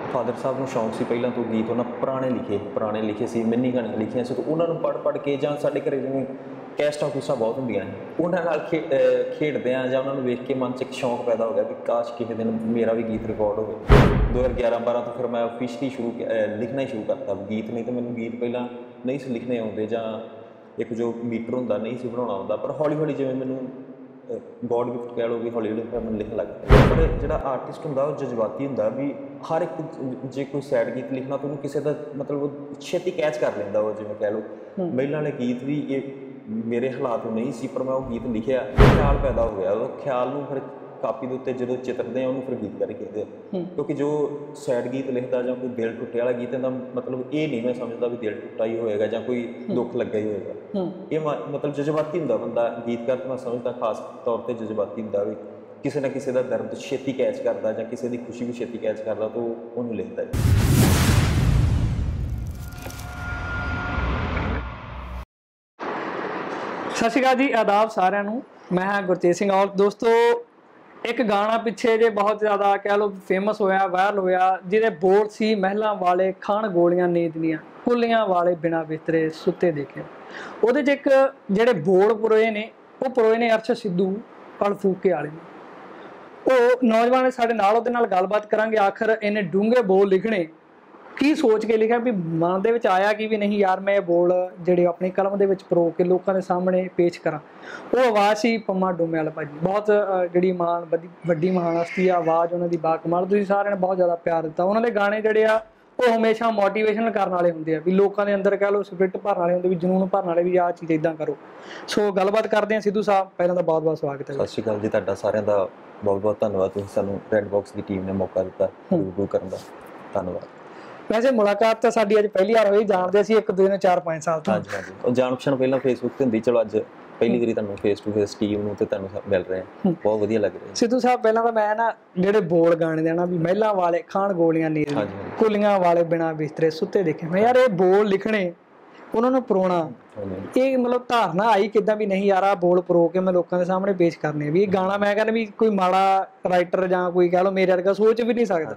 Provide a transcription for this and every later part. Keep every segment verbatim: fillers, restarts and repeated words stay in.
Father ਸਾਹਿਬ ਨੂੰ ਸ਼ੌਂਕ ਸੀ ਪਹਿਲਾਂ ਤੋਂ ਗੀਤ ਉਹਨਾਂ ਪੁਰਾਣੇ ਲਿਖੇ ਪੁਰਾਣੇ ਲਿਖੇ ਸੀ, ਮਿੰਨੀ ਗਾਣੀਆਂ ਲਿਖੀਆਂ ਸੀ, ਤਾਂ ਉਹਨਾਂ ਨੂੰ ਪੜ੍ਹ ਪੜ੍ਹ ਕੇ ਜਾਂ ਸਾਡੇ ਘਰੇ ਜਿਵੇਂ ਕੈਸਟਾਂ ਕੂਸਟਾਂ ਬਹੁਤ ਹੁੰਦੀਆਂ ਨੇ, ਉਹਨਾਂ ਨਾਲ ਖੇ ਖੇਡਦੇ ਹਾਂ ਜਾਂ ਉਹਨਾਂ ਨੂੰ ਵੇਖ ਕੇ ਮਨ 'ਚ ਇੱਕ ਸ਼ੌਂਕ ਪੈਦਾ ਹੋ ਗਿਆ ਵੀ ਕਾਸ਼ ਕਿਸੇ ਦਿਨ ਮੇਰਾ ਵੀ ਗੀਤ ਰਿਕਾਰਡ ਹੋਵੇ। ਦੋ ਹਜ਼ਾਰ ਗਿਆਰਾਂ ਬਾਰਾਂ ਤੋਂ ਫਿਰ ਮੈਂ ਓਫੀਸ਼ਲੀ ਸ਼ੁਰੂ ਲਿਖਣਾ ਹੀ ਸ਼ੁਰੂ ਕਰਤਾ ਗੀਤ। ਨਹੀਂ ਤਾਂ ਮੈਨੂੰ ਗੀਤ ਪਹਿਲਾਂ ਨਹੀਂ ਸੀ ਲਿਖਣੇ ਆਉਂਦੇ ਜਾਂ ਇੱਕ ਜੋ ਮੀਟਰ ਹੁੰਦਾ ਨਹੀਂ ਸੀ ਬਣਾਉਣਾ ਆਉਂਦਾ, ਪਰ ਹੌਲੀ ਹੌਲੀ ਜਿਵੇਂ ਮੈਨੂੰ ਗੋਡ ਗਿਫਟ ਕਹਿ ਲਓ ਵੀ ਹੌਲੀ ਹੌਲੀ ਫਿਰ ਮੈਨੂੰ ਲਿਖਣ ਲੱਗ ਪਿਆ। ਪਰ ਜਿਹੜਾ ਆਰਟਿਸਟ ਹੁੰਦਾ ਉਹ ਜਜ਼ਬਾਤੀ ਹੁੰਦਾ ਵੀ ਹਰ ਇੱਕ ਜੇ ਕੋਈ ਸੈਡ ਗੀਤ ਲਿਖਣਾ ਤਾਂ ਉਹਨੂੰ ਕਿਸੇ ਦਾ ਮਤਲਬ ਛੇਤੀ ਕੈਚ ਕਰ ਲੈਂਦਾ ਉਹ, ਜਿਵੇਂ ਕਹਿ ਲਓ ਮਹਿਲਾ ਵਾਲੇ ਗੀਤ ਵੀ ਇਹ ਮੇਰੇ ਹਾਲਾਤ ਨਹੀਂ ਸੀ ਪਰ ਮੈਂ ਉਹ ਗੀਤ ਲਿਖਿਆ, ਖਿਆਲ ਪੈਦਾ ਹੋ ਗਿਆ, ਉਹ ਖਿਆਲ ਨੂੰ ਫਿਰ ਕਾਪੀ ਦੇ ਉੱਤੇ ਜਦੋਂ ਚਿੱਤਰਦੇ ਆ ਉਹਨੂੰ ਫਿਰ ਗੀਤਕਾਰ ਕਹਿੰਦੇ ਆ। ਕਿਉਂਕਿ ਜੋ ਸੈਡ ਗੀਤ ਲਿਖਦਾ ਜਾਂ ਕੋਈ ਦਿਲ ਟੁੱਟੇ ਵਾਲਾ ਗੀਤ ਦਾ ਮਤਲਬ ਇਹ ਨਹੀਂ ਮੈਂ ਸਮਝਦਾ ਵੀ ਦਿਲ ਟੁੱਟਾ ਹੀ ਹੋਏਗਾ ਜਾਂ ਕੋਈ ਦੁੱਖ ਲੱਗਾ ਹੀ ਹੋਏਗਾ। ਇਹ ਮਤਲਬ ਜਜ਼ਬਾਤੀ ਹੁੰਦਾ ਬੰਦਾ ਗੀਤਕਾਰ, ਤਾਂ ਮੈਂ ਸਮਝਦਾ ਖਾਸ ਤੌਰ ਤੇ ਜਜ਼ਬਾਤੀ ਹੁੰਦਾ ਵੀ ਕਿਸੇ ਨਾ ਕਿਸੇ ਦਾ ਦਰਦ ਛੇਤੀ ਕੈਚ ਕਰਦਾ ਜਾਂ ਕਿਸੇ ਦੀ ਖੁਸ਼ੀ ਵੀ ਛੇਤੀ ਕੈਚ ਕਰਦਾ ਤਾਂ ਉਹਨੂੰ ਲਿਖਦਾ ਹੈ। ਸਤਿ ਸ਼੍ਰੀ ਅਕਾਲ ਜੀ, ਆਦਾਬ ਸਾਰਿਆਂ ਨੂੰ। ਮੈਂ ਹਾਂ ਗੁਰਤੇਜ ਸਿੰਘ ਔਲਖ। ਦੋਸਤੋ, ਇੱਕ ਗਾਣਾ ਪਿੱਛੇ ਜੇ ਬਹੁਤ ਜ਼ਿਆਦਾ ਕਹਿ ਲਓ ਫੇਮਸ ਹੋਇਆ, ਵਾਇਰਲ ਹੋਇਆ, ਜਿਹਦੇ ਬੋਲ ਸੀ ਮਹਿਲਾਂ ਵਾਲੇ ਖਾਣ ਗੋਲੀਆਂ ਨੀਂਦ ਦੀਆਂ, ਕੁੱਲੀਆਂ ਵਾਲੇ ਬਿਨਾਂ ਬਿਸਤਰੇ ਸੁੱਤੇ ਦੇਖੇ। ਉਹਦੇ 'ਚ ਇੱਕ ਜਿਹੜੇ ਬੋਲ ਪਰੋਏ ਨੇ ਉਹ ਪਰੋਏ ਨੇ ਅਰਸ਼ਦ ਸਿੱਧੂ ਅਲਫੂਕੇ ਵਾਲੇ ਨੇ। ਉਹ ਨੌਜਵਾਨ ਸਾਡੇ ਨਾਲ ਉਹਦੇ ਨਾਲ ਗੱਲਬਾਤ ਕਰਾਂਗੇ, ਆਖਰ ਇਹਨੇ ਡੂੰਘੇ ਬੋਲ ਲਿਖਣੇ ਕੀ ਸੋਚ ਕੇ ਲਿਖਿਆ, ਵੀ ਮਨ ਦੇ ਵਿੱਚ ਆਇਆ ਕਿ ਵੀ ਨਹੀਂ ਯਾਰ ਮੈਂ ਇਹ ਬੋਲ ਜਿਹੜੇ ਆਪਣੀ ਕਲਮ ਦੇ ਵਿੱਚ ਪਰੋ ਕੇ ਲੋਕਾਂ ਦੇ ਸਾਹਮਣੇ ਪੇਸ਼ ਕਰਾਂ। ਉਹ ਆਵਾਜ਼ ਸੀ ਪੰਮਾ ਡੂਮੇ ਵਾਲਾ ਭਾਜੀ, ਬਹੁਤ ਜਿਹੜੀ ਮਾਨ ਵੱਡੀ ਮਹਾਨ ਹਸਤੀ ਆ, ਆਵਾਜ਼ ਉਹਨਾਂ ਦੀ ਬਾਕਮਾਲ। ਤੁਸੀਂ ਸਾਰਿਆਂ ਨੇ ਬਹੁਤ ਜ਼ਿਆਦਾ ਪਿਆਰ ਦਿੱਤਾ। ਉਹਨਾਂ ਦੇ ਗਾਣੇ ਜਿਹੜੇ ਆ ਉਹ ਹਮੇਸ਼ਾ ਮੋਟੀਵੇਸ਼ਨ ਕਰਨ ਵਾਲੇ ਹੁੰਦੇ ਆ, ਵੀ ਲੋਕਾਂ ਦੇ ਅੰਦਰ ਕਹਿ ਲਓ ਸਪਿਰਿਟ ਭਰਨ ਵਾਲੇ ਹੁੰਦੇ, ਵੀ ਜਨੂਨ ਭਰਨ ਵਾਲੇ ਵੀ ਆਹ ਚੀਜ਼ ਇੱਦਾਂ ਕਰੋ। ਸੋ ਗੱਲਬਾਤ ਕਰਦੇ ਹਾਂ ਸਿੱਧੂ ਸਾਹਿਬ, ਪਹਿਲਾਂ ਤਾਂ ਬਹੁਤ ਬਹੁਤ ਸਵਾਗਤ ਹੈ। ਸਤਿ ਸ਼੍ਰੀ ਅਕਾਲ ਜੀ, ਤੁਹਾਡਾ ਸਾਰਿਆਂ ਦਾ ਬਹੁਤ ਬਹੁਤ ਧੰਨਵਾਦ, ਤੁਸੀਂ ਸਾਨੂੰ ਰੈੱਡ ਬਾਕਸ ਦੀ ਟੀਮ ਨੇ ਮੌਕਾ ਦਿੱਤਾ ਰਿਵਿਊ ਕਰਨ ਦਾ, ਧੰਨਵਾਦ। ਵੈਸੇ ਮੁਲਾਕਾਤ ਤਾਂ ਸਾਡੀ ਅੱਜ ਪਹਿਲੀ ਵਾਰ ਹੋਈ, ਜਾਣਦੇ ਸੀ ਇੱਕ ਦੂਜੇ ਨੂੰ ਚਾਰ ਪੰਜ ਸਾਲ ਤੋਂ। ਹਾਂਜੀ ਹਾਂਜੀ, ਉਹ ਜਾਣ ਪਛਾਣ ਪਹਿਲਾਂ ਫੇਸਬੁੱਕ ਤੇ ਹੁੰਦੀ, ਚਲੋ ਅੱਜ ਪਹਿਲੀ ਵਾਰੀ ਤੁਹਾਨੂੰ ਫੇਸ ਟੂ ਫੇਸ ਟੀਮ ਨੂੰ ਤੇ ਤੁਹਾਨੂੰ ਮਿਲ ਰਹੇ ਆ, ਬਹੁਤ ਵਧੀਆ ਲੱਗ ਰਿਹਾ। ਸਿੱਧੂ ਸਾਹਿਬ, ਪਹਿਲਾਂ ਤਾਂ ਮੈਂ ਨਾ ਜਿਹੜੇ ਬੋਲ ਗਾਣੇ ਦੇ ਨਾ ਵੀ ਮਹਿਲਾਂ ਵਾਲੇ ਖਾਣ ਗੋਲੀਆਂ ਨੀਂਦ, ਕੁੱਲੀਆਂ ਵਾਲੇ ਬਿਨਾਂ ਬਿਸਤਰੇ ਸੁੱਤੇ ਦੇਖੇ, ਮੈਂ ਯਾਰ ਇਹ ਬੋਲ ਲਿਖਣੇ ਉਹਨਾਂ ਨੂੰ ਪਰੋਣਾ, ਇਹ ਮਤਲਬ ਧਾਰਨਾ ਆਈ ਕਿੱਦਾਂ ਵੀ ਨਹੀਂ ਯਾਰ ਆਹ ਬੋਲ ਪਰੋ ਕੇ ਮੈਂ ਲੋਕਾਂ ਦੇ ਸਾਹਮਣੇ ਪੇਸ਼ ਕਰਨੇ, ਵੀ ਇਹ ਗਾਣਾ ਮੈਂ ਕਹਿੰਦਾ ਵੀ ਕੋਈ ਮਾੜਾ ਰਾਈਟਰ ਜਾਂ ਕੋਈ ਕਹਿ ਲਓ ਮੇਰੇ ਵਰਗਾ ਸੋਚ ਵੀ ਨਹੀਂ ਸਕਦਾ।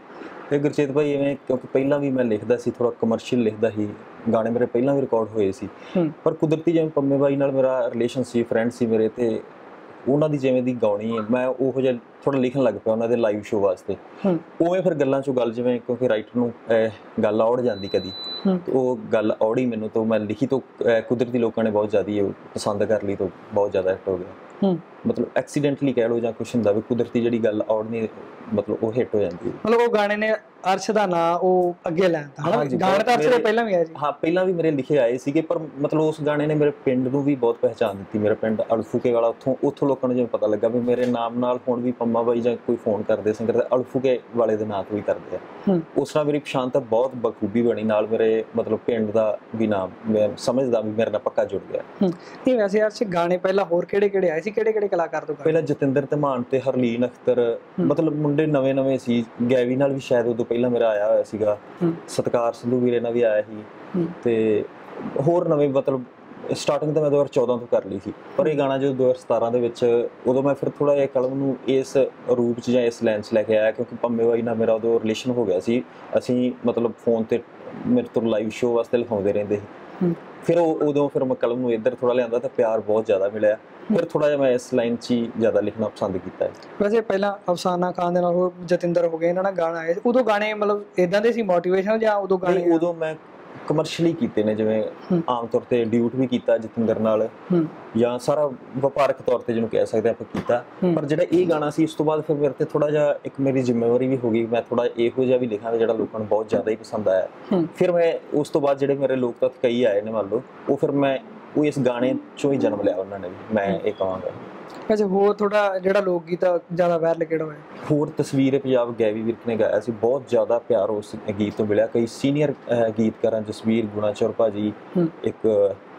ਤੇ ਗੁਰਚੇਤ ਭਾਈ ਇਵੇਂ, ਕਿਉਂਕਿ ਪਹਿਲਾਂ ਵੀ ਮੈਂ ਲਿਖਦਾ ਸੀ, ਥੋੜਾ ਕਮਰਸ਼ੀਅਲ ਲਿਖਦਾ ਸੀ, ਗਾਣੇ ਮੇਰੇ ਪਹਿਲਾਂ ਵੀ ਰਿਕਾਰਡ ਹੋਏ ਸੀ, ਪਰ ਕੁਦਰਤੀ ਜਿਵੇਂ ਪੰਮੇ ਬਾਈ ਨਾਲ ਮੇਰਾ ਰਿਲੇਸ਼ਨ ਸੀ, ਫਰੈਂਡ ਸੀ ਮੇਰੇ, ਤੇ ਉਹਨਾਂ ਦੀ ਜਿਵੇਂ ਦੀ ਗਾਉਣੀ ਹੈ ਮੈਂ ਉਹੋ ਜਿਹਾ ਥੋੜਾ ਲਿਖਣ ਲੱਗ ਪਿਆ ਉਹਨਾਂ ਦੇ ਲਾਈਵ ਸ਼ੋਅ ਵਾਸਤੇ। ਉਵੇਂ ਫਿਰ ਗੱਲਾਂ ਚੋਂ ਗੱਲ, ਜਿਵੇਂ ਕਿਉਂਕਿ ਰਾਈਟਰ ਨੂੰ ਗੱਲ ਔੜ ਜਾਂਦੀ ਕਦੀ, ਉਹ ਗੱਲ ਔੜੀ ਮੈਨੂੰ, ਤਾਂ ਮੈਂ ਲਿਖੀ ਤਾਂ ਕੁਦਰਤੀ ਲੋਕਾਂ ਨੇ ਬਹੁਤ ਜ਼ਿਆਦਾ ਪਸੰਦ ਕਰ ਲਈ, ਤਾਂ ਬਹੁਤ ਜ਼ਿਆਦਾ ਹਿੱਟ ਹੋ ਗਿਆ। ਮਤਲਬ ਐਕਸੀਡੈਂਟਲੀ ਕਹਿ ਲਓ ਜਾਂ ਕੁਛ ਹੁੰਦਾ ਵੀ ਕੁਦਰਤੀ ਜਿਹੜੀ ਗੱਲ ਔੜਨੀ ਮਤਲਬ ਉਹ ਹਿੱਟ ਹੋ ਜਾਂਦੀ ਹੈ। ਮਤਲਬ ਉਹ ਗਾਣੇ ਨੇ ਅਰਸ਼ ਦਾ ਨਾਂ ਉਹ ਅੱਗੇ ਲੈਂਦਾ ਹੈ, ਗਾਣੇ ਤਾਂ ਅਰਸ਼ ਦੇ ਪਹਿਲਾਂ ਵੀ ਆਏ ਸੀ। ਹਾਂ, ਪਹਿਲਾਂ ਵੀ ਮੇਰੇ ਲਿਖੇ ਆਏ ਸੀਗੇ, ਪਰ ਮਤਲਬ ਉਸ ਗਾਣੇ ਨੇ ਮੇਰੇ ਪਿੰਡ ਨੂੰ ਵੀ ਬਹੁਤ ਪਹਿਚਾਣ ਦਿੱਤੀ। ਮੇਰਾ ਪਿੰਡ ਅਲਫੂਕੇ ਵਾਲਾ, ਉੱਥੋਂ ਉੱਥੋਂ ਲੋਕਾਂ ਨੂੰ ਜਿਵੇਂ ਪਤਾ ਲੱਗਾ ਵੀ ਮੇਰੇ ਨਾਮ ਨਾਲ ਹੁਣ ਵੀ ਪੰਮਾ ਬਾਈ ਜਾਂ ਕੋਈ ਫੋਨ ਕਰਦੇ ਸਿੰਗਰ ਤੇ ਅਲਫੂਕੇ ਵਾਲੇ ਦੇ ਨਾਂ ਤੋਂ ਹੀ ਕਰਦੇ ਆ। ਉਸ ਨਾਲ ਮੇਰੀ ਪਛਾਣ ਤਾਂ ਬਹੁਤ ਬਖੂਬੀ ਬਣੀ, ਨਾਲ ਮੇਰੇ ਮਤਲਬ ਪਿੰਡ ਦਾ ਵੀ ਨਾਮ ਮੈਂ ਸਮਝਦਾ ਵੀ ਮੇਰੇ ਨਾਲ ਪੱਕਾ ਜੁੜ ਗਿਆ। ਨਹੀਂ ਵੈਸੇ ਅਰਸ਼ ਗਾਣੇ ਪਹਿਲਾਂ ਹੋਰ ਕਿਹੜੇ ਕਿਹੜੇ ਆਏ ਸੀ, ਕਿਹੜੇ ਕਿਹੜੇ ਕਲਾਕਾਰ ਤੋਂ? ਪਹਿਲਾਂ ਜਤਿੰਦਰ ਧਮਾਨ ਤੇ ਹਰਲੀਨ ਅਖਤਰ, ਮਤਲਬ ਮੁੰਡੇ ਨਵੇਂ ਨਵੇਂ ਸੀ। ਗੈਵੀ ਨਾਲ ਵੀ ਸ਼ਾਇਦ ਉਦੋਂ ਪਹਿਲਾਂ ਮੇਰਾ ਆਇਆ ਹੋਇਆ ਸੀਗਾ, ਸਤਕਾਰ ਸੰਧੂ ਵੀਰੇ ਨਾਲ ਵੀ ਆਇਆ ਸੀ, ਤੇ ਹੋਰ ਨਵੇਂ ਮਤਲਬ ਸਟਾਰਟਿੰਗ ਤਾਂ ਮੈਂ ਦੋ ਹਜ਼ਾਰ ਚੌਦਾਂ ਤੋਂ ਕਰ ਲਈ ਸੀ। ਪਰ ਇਹ ਗਾਣਾ ਜਦੋਂ ਦੋ ਹਜ਼ਾਰ ਸਤਾਰਾਂ ਦੇ ਵਿੱਚ, ਉਦੋਂ ਮੈਂ ਫਿਰ ਥੋੜ੍ਹਾ ਜਿਹਾ ਕਲਮ ਨੂੰ ਇਸ ਰੂਪ 'ਚ ਜਾਂ ਇਸ ਲਾਈਨ 'ਚ ਲੈ ਕੇ ਆਇਆ, ਕਿਉਂਕਿ ਪੰਮੇ ਬਾਈ ਨਾਲ ਮੇਰਾ ਉਦੋਂ ਰਿਲੇਸ਼ਨ ਹੋ ਗਿਆ ਸੀ। ਅਸੀਂ ਮਤਲਬ ਫੋਨ 'ਤੇ ਮੇਰੇ ਤੋਂ ਲਾਈਵ ਸ਼ੋਅ ਵਾਸਤੇ ਲਿਖਾਉਂਦੇ ਰਹਿੰਦੇ ਸੀ। ਫਿਰ ਉਹ ਉਦੋਂ ਫਿਰ ਮੈਂ ਕਲਮ ਨੂੰ ਇੱਧਰ ਥੋੜ੍ਹਾ ਲਿਆਂਦਾ ਤਾਂ ਪਿਆਰ ਬਹੁਤ ਜ਼ਿਆਦਾ ਮਿਲਿਆ, ਫਿਰ ਥੋੜ੍ਹਾ ਜਿਹਾ ਮੈਂ ਇਸ ਲਾਈਨ 'ਚ ਹੀ ਜ਼ਿਆਦਾ ਲਿਖਣਾ ਪਸੰਦ ਕੀਤਾ ਹੈ। ਵੈਸੇ ਪਹਿਲਾਂ ਅਫਸਾਨਾ ਖਾਨ ਦੇ ਨਾਲ ਹੋਰ ਜਤਿੰਦਰ ਹੋ ਗਏ, ਇਹਨਾਂ ਨਾਲ ਗਾਣਾ ਆਏ, ਉਦੋਂ ਗਾਣੇ ਮਤਲਬ ਇੱਦਾਂ ਦੇ ਸੀ ਮੋਟੀਵੇਸ਼ਨਲ ਜਾਂ ਉਦੋਂ ਗਾਣੇ? ਉਦੋਂ ਮੈਂ ਕਮਰਸ਼ੀਅਲੀ ਕੀਤੇ ਨੇ, ਜਿਵੇਂ ਆਮ ਤੌਰ ਤੇ ਡਿਊਟ ਵੀ ਕੀਤਾ ਜਤਿੰਦਰ ਨਾਲ, ਜਾਂ ਸਾਰਾ ਵਪਾਰਕ ਤੌਰ ਤੇ ਜਿਹਨੂੰ ਕਹਿ ਸਕਦੇ ਆਪਾਂ ਕੀਤਾ। ਪਰ ਜਿਹੜਾ ਇਹ ਗਾਣਾ ਸੀ, ਇਸ ਤੋਂ ਬਾਅਦ ਫਿਰ ਮੇਰੇ ਤੇ ਥੋੜਾ ਜਿਹਾ ਇੱਕ ਮੇਰੀ ਜ਼ਿੰਮੇਵਾਰੀ ਵੀ ਹੋ ਗਈ, ਮੈਂ ਥੋੜਾ ਇਹੋ ਜਿਹਾ ਵੀ ਲਿਖਾਂ ਜਿਹੜਾ ਲੋਕਾਂ ਨੂੰ ਬਹੁਤ ਜ਼ਿਆਦਾ ਹੀ ਪਸੰਦ ਆਇਆ। ਫਿਰ ਮੈਂ ਉਸ ਤੋਂ ਬਾਅਦ ਜਿਹੜੇ ਮੇਰੇ ਲੋਕ ਤੱਤ ਕਈ ਆਏ ਨੇ ਮੰਨ ਲਓ, ਉਹ ਫਿਰ ਮੈਂ ਉਹ ਇਸ ਗਾਣੇ ਚੋਂ ਹੀ ਜਨਮ ਲਿਆ ਉਹਨਾਂ ਨੇ ਵੀ, ਮੈਂ ਇਹ ਕਹਾਂਗਾ। ਵੈਸੇ ਹੋਰ ਥੋੜਾ ਜਿਹੜਾ ਲੋਕ ਗੀਤ ਜ਼ਿਆਦਾ ਵਾਇਰਲ ਕਿਹੜਾ ਹੋਇਆ? ਹੋਰ ਤਸਵੀਰ ਪੰਜਾਬ ਗੈਵੀ ਵਿਰਕ ਨੇ ਗਾਇਆ ਸੀ, ਬਹੁਤ ਜ਼ਿਆਦਾ ਪਿਆਰ ਉਸ ਗੀਤ ਤੋਂ ਮਿਲਿਆ। ਕਈ ਸੀਨੀਅਰ ਗੀਤਕਾਰਾਂ, ਜਸਵੀਰ ਗੁਣਾਚੌਰ ਭਾਜੀ, ਇੱਕ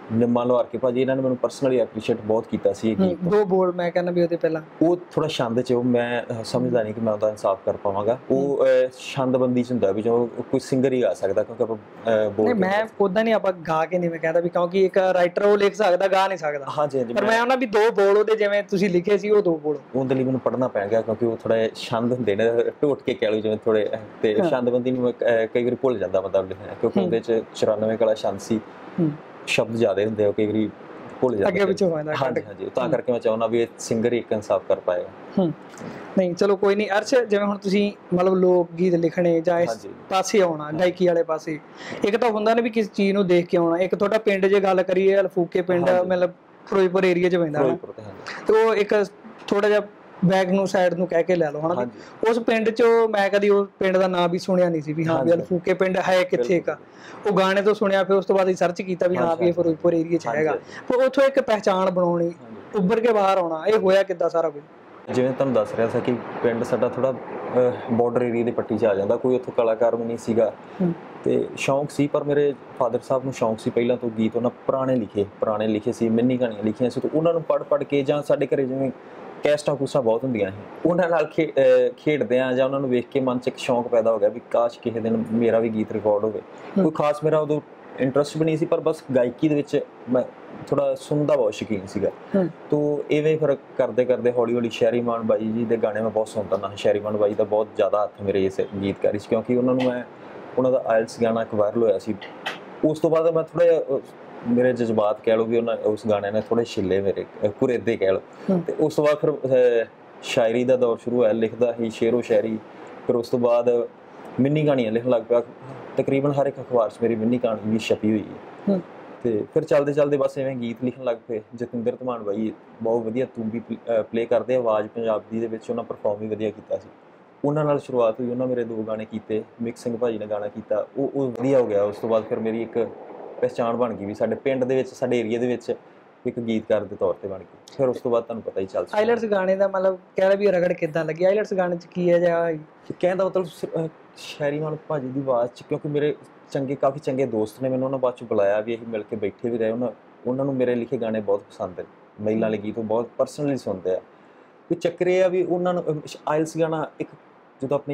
ਨਿੰਮਾ ਲਵਾਰਕੇ ਭਾਜੀ ਇਹਨਾਂ ਨੇ ਮੈਨੂੰ ਪਰਸਨਲੀ ਐਪਰੀਸ਼ੀਏਟ ਬਹੁਤ ਕੀਤਾ ਸੀ ਇਹ ਗੀਤ। ਦੋ ਬੋਲ ਮੈਂ ਕਹਿੰਦਾ ਵੀ ਉਹਦੇ ਪਹਿਲਾਂ ਉਹ ਥੋੜਾ ਛੰਦ ਚ ਉਹ ਮੈਂ ਸਮਝਦਾ ਨਹੀਂ ਕਿ ਮੈਂ ਉਹਦਾ ਇਨਸਾਫ ਕਰ ਪਾਵਾਂਗਾ। ਉਹ ਛੰਦਬੰਦੀ ਚ ਹੁੰਦਾ ਵੀ ਜੋ ਕੋਈ ਸਿੰਗਰ ਹੀ ਗਾ ਸਕਦਾ, ਕਿਉਂਕਿ ਆਪਾਂ ਬੋਲ ਨਹੀਂ ਮੈਂ ਉਦਾਂ ਨਹੀਂ ਆਪਾਂ ਗਾ ਕੇ ਨਹੀਂ ਮੈਂ ਕਹਿੰਦਾ ਵੀ, ਕਿਉਂਕਿ ਇੱਕ ਰਾਈਟਰ ਉਹ ਲਿਖ ਸਕਦਾ ਗਾ ਨਹੀਂ ਸਕਦਾ। ਹਾਂਜੀ ਹਾਂਜੀ, ਪਰ ਮੈਂ ਉਹਨਾਂ ਵੀ ਦੋ ਬੋਲ ਉਹਦੇ ਜਿਵੇਂ ਤੁਸੀਂ ਲਿਖੇ ਸੀ ਉਹ ਦੋ ਬੋਲ ਉਹਦੇ ਲਈ ਮੈਨੂੰ ਪੜ੍ਹਨਾ ਪੈ ਗਿਆ, ਕਿਉਂਕਿ ਉਹ ਥੋੜਾ ਛੰਦ ਹੁੰਦੇ ਨੇ ਢੋਟ ਕੇ ਕਹਿ ਲਓ ਜਿਵੇਂ ਥੋੜੇ, ਤੇ ਛੰਦਬੰਦੀ ਨੂੰ ਕਈ ਵਾਰੀ ਭੁੱਲ ਜਾਂਦਾ ਬੰਦਾ ਲਿਖਿਆ, ਕਿਉਂਕਿ ਉਹਦੇ ਚ ਚੁਰਾਨਵੇਂ ਵਾਲਾ ਛੰਦ ਸੀ, ਸ਼ਬਦ ਜ਼ਿਆਦਾ ਹੁੰਦੇ ਆ ਕਈ ਵਾਰੀ ਭੁੱਲ ਜਾਂਦਾ ਅੱਗੇ ਪਿੱਛੋਂ ਹੋ ਜਾਂਦਾ। ਹਾਂਜੀ ਹਾਂਜੀ, ਤਾਂ ਕਰਕੇ ਮੈਂ ਚਾਹੁੰਦਾ ਵੀ ਇਹ ਸਿੰਗਰ ਹੀ ਇੱਕ ਇਨਸਾਫ ਕਰ ਪਾਏਗਾ। ਹੂੰ ਨਹੀਂ ਚਲੋ ਕੋਈ ਨਹੀਂ। ਅਰਸ਼ ਜਿਵੇਂ ਹੁਣ ਤੁਸੀਂ ਮਤਲਬ ਲੋਕ ਗੀਤ ਲਿਖਣੇ ਜਾਂ ਇਸ ਪਾਸੇ ਆਉਣਾ ਗਾਇਕੀ ਵਾਲੇ ਪਾਸੇ, ਇੱਕ ਤਾਂ ਹੁੰਦਾ ਨਾ ਵੀ ਕਿਸ ਚੀਜ਼ ਨੂੰ ਦੇਖ ਕੇ ਆਉਣਾ, ਇੱਕ ਤੁਹਾਡਾ ਪਿੰਡ ਜੇ ਗੱਲ ਕਰੀਏ ਅਲਫੂਕੇ ਪਿੰਡ ਮਤਲਬ ਫਿਰੋਜ਼ਪੁਰ ਏਰੀਆ 'ਚ ਪੈਂਦਾ ਨਾ, ਤੇ ਉਹ ਇੱਕ ਥੋੜਾ ਜਿਹਾ ਬੈਕ ਨੂੰ ਸਾਈਡ ਨੂੰ ਕਹਿ ਕੇ ਲੈ ਲਓ ਹਨਾ, ਉਸ ਪਿੰਡ 'ਚ ਮੈਂ ਕਦੀ ਉਸ ਪਿੰਡ ਦਾ ਨਾਂ ਵੀ ਸੁਣਿਆ ਨਹੀਂ ਸੀ ਵੀ ਹਾਂ ਵੀ ਅਲਫੂਕੇ ਪਿੰਡ ਹੈ ਕਿੱਥੇ ਇੱਕ, ਉਹ ਗਾਣੇ ਤੋਂ ਸੁਣਿਆ, ਫਿਰ ਉਸ ਤੋਂ ਬਾਅਦ ਸਰਚ ਕੀਤਾ ਵੀ ਹਾਂ ਵੀ ਇਹ ਫਿਰੋਜ਼ਪੁਰ ਏਰੀਆ 'ਚ ਹੈਗਾ, ਪਰ ਉੱਥੋਂ ਇੱਕ ਪਹਿਚਾਣ ਬਣਾਉਣੀ, ਉੱਭਰ ਕੇ ਬਾਹਰ ਆਉਣਾ, ਇਹ ਹੋਇਆ ਕਿੱਦਾਂ ਸਾਰਾ ਕੁਝ? ਜਿਵੇਂ ਤੁਹਾਨੂੰ ਦੱਸ ਰਿਹਾ ਸੀ ਕਿ ਪਿੰਡ ਸਾਡਾ ਥੋੜਾ ਬਾਰਡਰ ਏਰੀਆ ਦੀ ਪੱਟੀ 'ਚ ਆ ਜਾਂਦਾ, ਕੋਈ ਉੱਥੋਂ ਕਲਾਕਾਰ ਵੀ ਨਹੀਂ ਸੀਗਾ, ਤੇ ਸ਼ੌਂਕ ਸੀ, ਪਰ ਮੇਰੇ ਫਾਦਰ ਸਾਹਿਬ ਨੂੰ ਸ਼ੌਂਕ ਸੀ ਪਹਿਲਾਂ ਤੋਂ ਗੀਤ ਉਹਨਾਂ ਪੁਰਾਣੇ ਲਿਖੇ ਪੁਰਾਣੇ ਲਿਖੇ ਸੀ, ਮਿੰਨੀ ਕਹਾਣੀਆਂ ਲਿਖੀਆਂ ਸੀ, ਤੇ ਉਹਨਾਂ ਨੂੰ ਪੜ੍ਹ ਪੜ੍ਹ ਕੇ ਜਾਂ ਸਾਡੇ ਘਰੇ ਜਿਵੇਂ ਕੈਸਟਾਂ ਕੂਸਟਾਂ ਬਹੁਤ ਹੁੰਦੀਆਂ ਸੀ, ਉਹਨਾਂ ਨਾਲ ਖੇ ਖੇਡਦੇ ਆ ਜਾਂ ਉਹਨਾਂ ਨੂੰ ਵੇਖ ਕੇ ਮਨ 'ਚ ਇੱਕ ਸ਼ੌਂਕ ਪੈਦਾ ਹੋ ਗਿਆ ਵੀ ਕਾਸ਼ ਕਿਸੇ ਦਿਨ ਮੇਰਾ ਵੀ ਗੀਤ ਰਿਕਾਰਡ ਹੋਵੇ। ਕੋਈ ਖਾਸ ਮੇਰਾ ਉਦੋਂ ਇੰਟਰਸਟ ਵੀ ਨਹੀਂ ਸੀ, ਪਰ ਬਸ ਗਾਇਕੀ ਦੇ ਵਿੱਚ ਮੈਂ ਥੋੜਾ ਸੁਣਦਾ ਬਹੁਤ ਸ਼ੌਕੀਨ ਸੀਗਾ, ਤੋ ਇਵੇਂ ਫਿਰ ਕਰਦੇ ਕਰਦੇ ਹੌਲੀ ਹੌਲੀ ਸ਼ਹਿਰੀ ਮਾਨ ਬਾਈ ਜੀ ਦੇ ਗਾਣੇ ਮੈਂ ਬਹੁਤ ਸੁਣਦਾ ਨਾ, ਸ਼ਹਿਰੀ ਮਾਨ ਬਾਈ ਦਾ ਬਹੁਤ ਜ਼ਿਆਦਾ ਹੱਥ ਮੇਰੇ ਇਸ ਗੀਤਕਾਰੀ 'ਚ, ਕਿਉਂਕਿ ਉਹਨਾਂ ਨੂੰ ਮੈਂ ਉਹਨਾਂ ਦਾ ਆਇਲਸ ਗਾਣਾ ਇੱਕ ਵਾਇਰਲ ਹੋਇਆ ਸੀ, ਉਸ ਤੋਂ ਬਾਅਦ ਮੈਂ ਥੋੜਾ ਜਿਹਾ ਮੇਰੇ ਜਜ਼ਬਾਤ ਕਹਿ ਲਓ ਵੀ ਉਹਨਾਂ ਉਸ ਗਾਣੇ ਨੇ ਥੋੜੇ ਛਿੱਲੇ ਮੇਰੇ ਕੁਰੇਦੇ ਕਹਿ ਲਓ, ਤੇ ਉਸ ਤੋਂ ਬਾਅਦ ਫਿਰ ਸ਼ਾਇਰੀ ਦਾ ਦੌਰ ਸ਼ੁਰੂ ਹੋਇਆ, ਲਿਖਦਾ ਹੀ ਸ਼ੇਰੋ ਸ਼ਾਇਰੀ, ਫਿਰ ਉਸ ਤੋਂ ਬਾਅਦ ਮਿੰਨੀ ਕਹਾਣੀਆਂ ਲਿਖਣ ਲੱਗ ਪਿਆ, ਤਕਰੀਬਨ ਹਰ ਇੱਕ ਅਖਬਾਰ 'ਚ ਮੇਰੀ ਮਿੰਨੀ ਕਹਾਣੀ ਵੀ ਛਪੀ ਹੋਈ ਹੈ, ਤੇ ਫਿਰ ਚੱਲਦੇ ਚੱਲਦੇ ਬਸ ਐਵੇਂ ਗੀਤ ਲਿਖਣ ਲੱਗ ਪਏ। ਜਤਿੰਦਰ ਧਮਾਨ ਬਾਈ ਬਹੁਤ ਵਧੀਆ ਤੂੰਬੀ ਪਲੇ ਕਰਦੇ, ਆਵਾਜ਼ ਪੰਜਾਬੀ ਦੇ ਵਿੱਚ ਉਹਨਾਂ ਪਰਫਾਰਮ ਵੀ ਵਧੀਆ ਕੀਤਾ ਸੀ, ਉਹਨਾਂ ਨਾਲ ਸ਼ੁਰੂਆਤ ਹੋਈ, ਉਹਨਾਂ ਮੇਰੇ ਦੋ ਗਾਣੇ ਕੀਤੇ, ਮਿਕਸਿੰਗ ਭਾਜੀ ਨੇ ਗਾਣਾ ਕੀਤਾ, ਉਹ ਉਹ ਵਧੀਆ ਹੋ ਗਿਆ। ਉਸ ਤੋਂ ਬਾਅਦ ਫਿਰ ਮੇਰੀ ਇੱਕ ਪਹਿਚਾਣ ਬਣ ਗਈ ਵੀ ਸਾਡੇ ਪਿੰਡ ਦੇ ਵਿੱਚ ਸਾਡੇ ਏਰੀਆ ਦੇ ਵਿੱਚ ਇੱਕ ਗੀਤਕਾਰ ਦੇ ਤੌਰ ਤੇ ਬਣ ਗਈ, ਫਿਰ ਉਸ ਤੋਂ ਬਾਅਦ ਤੁਹਾਨੂੰ ਪਤਾ ਹੀ ਚੱਲ ਸਕਦਾ। ਆਈਲੈਟਸ ਗਾਣੇ ਦਾ ਮਤਲਬ ਕਹਿ ਰਿਹਾ ਵੀ ਰਗੜ ਕਿੱਦਾਂ ਲੱਗੀ ਆਈਲੈਟਸ ਗਾਣੇ 'ਚ ਕੀ ਹੈ ਜਾਂ ਕਹਿਣ ਦਾ ਮਤਲਬ ਸ਼ਹਿਰੀ ਮਾਨ ਭਾਜੀ ਦੀ ਆਵਾਜ਼ 'ਚ, ਕਿਉਂਕਿ ਮੇਰੇ ਚੰਗੇ ਕਾਫੀ ਚੰਗੇ ਦੋਸਤ ਨੇ ਮੈਨੂੰ ਉਹਨਾਂ ਬਾਅਦ 'ਚ ਬੁਲਾਇਆ ਵੀ ਅਸੀਂ ਮਿਲ ਕੇ ਬੈਠੇ ਵੀ ਰਹੇ, ਉਹਨਾਂ ਉਹਨਾਂ ਨੂੰ ਮੇਰੇ ਲਿਖੇ ਗਾਣੇ ਬਹੁਤ ਪਸੰਦ ਹੈ, ਮਹਿਲਾ ਵਾਲੇ ਗੀਤ ਉਹ ਬਹੁਤ ਪਰਸਨਲੀ ਸੁਣਦੇ ਆ, ਵੀ ਚੱਕਰ ਇਹ ਆ ਵੀ ਉਹਨਾਂ ਨੂੰ ਆਇਲਸ ਗਾਣਾ ਇੱਕ ਜਦੋਂ ਆਪਣੀ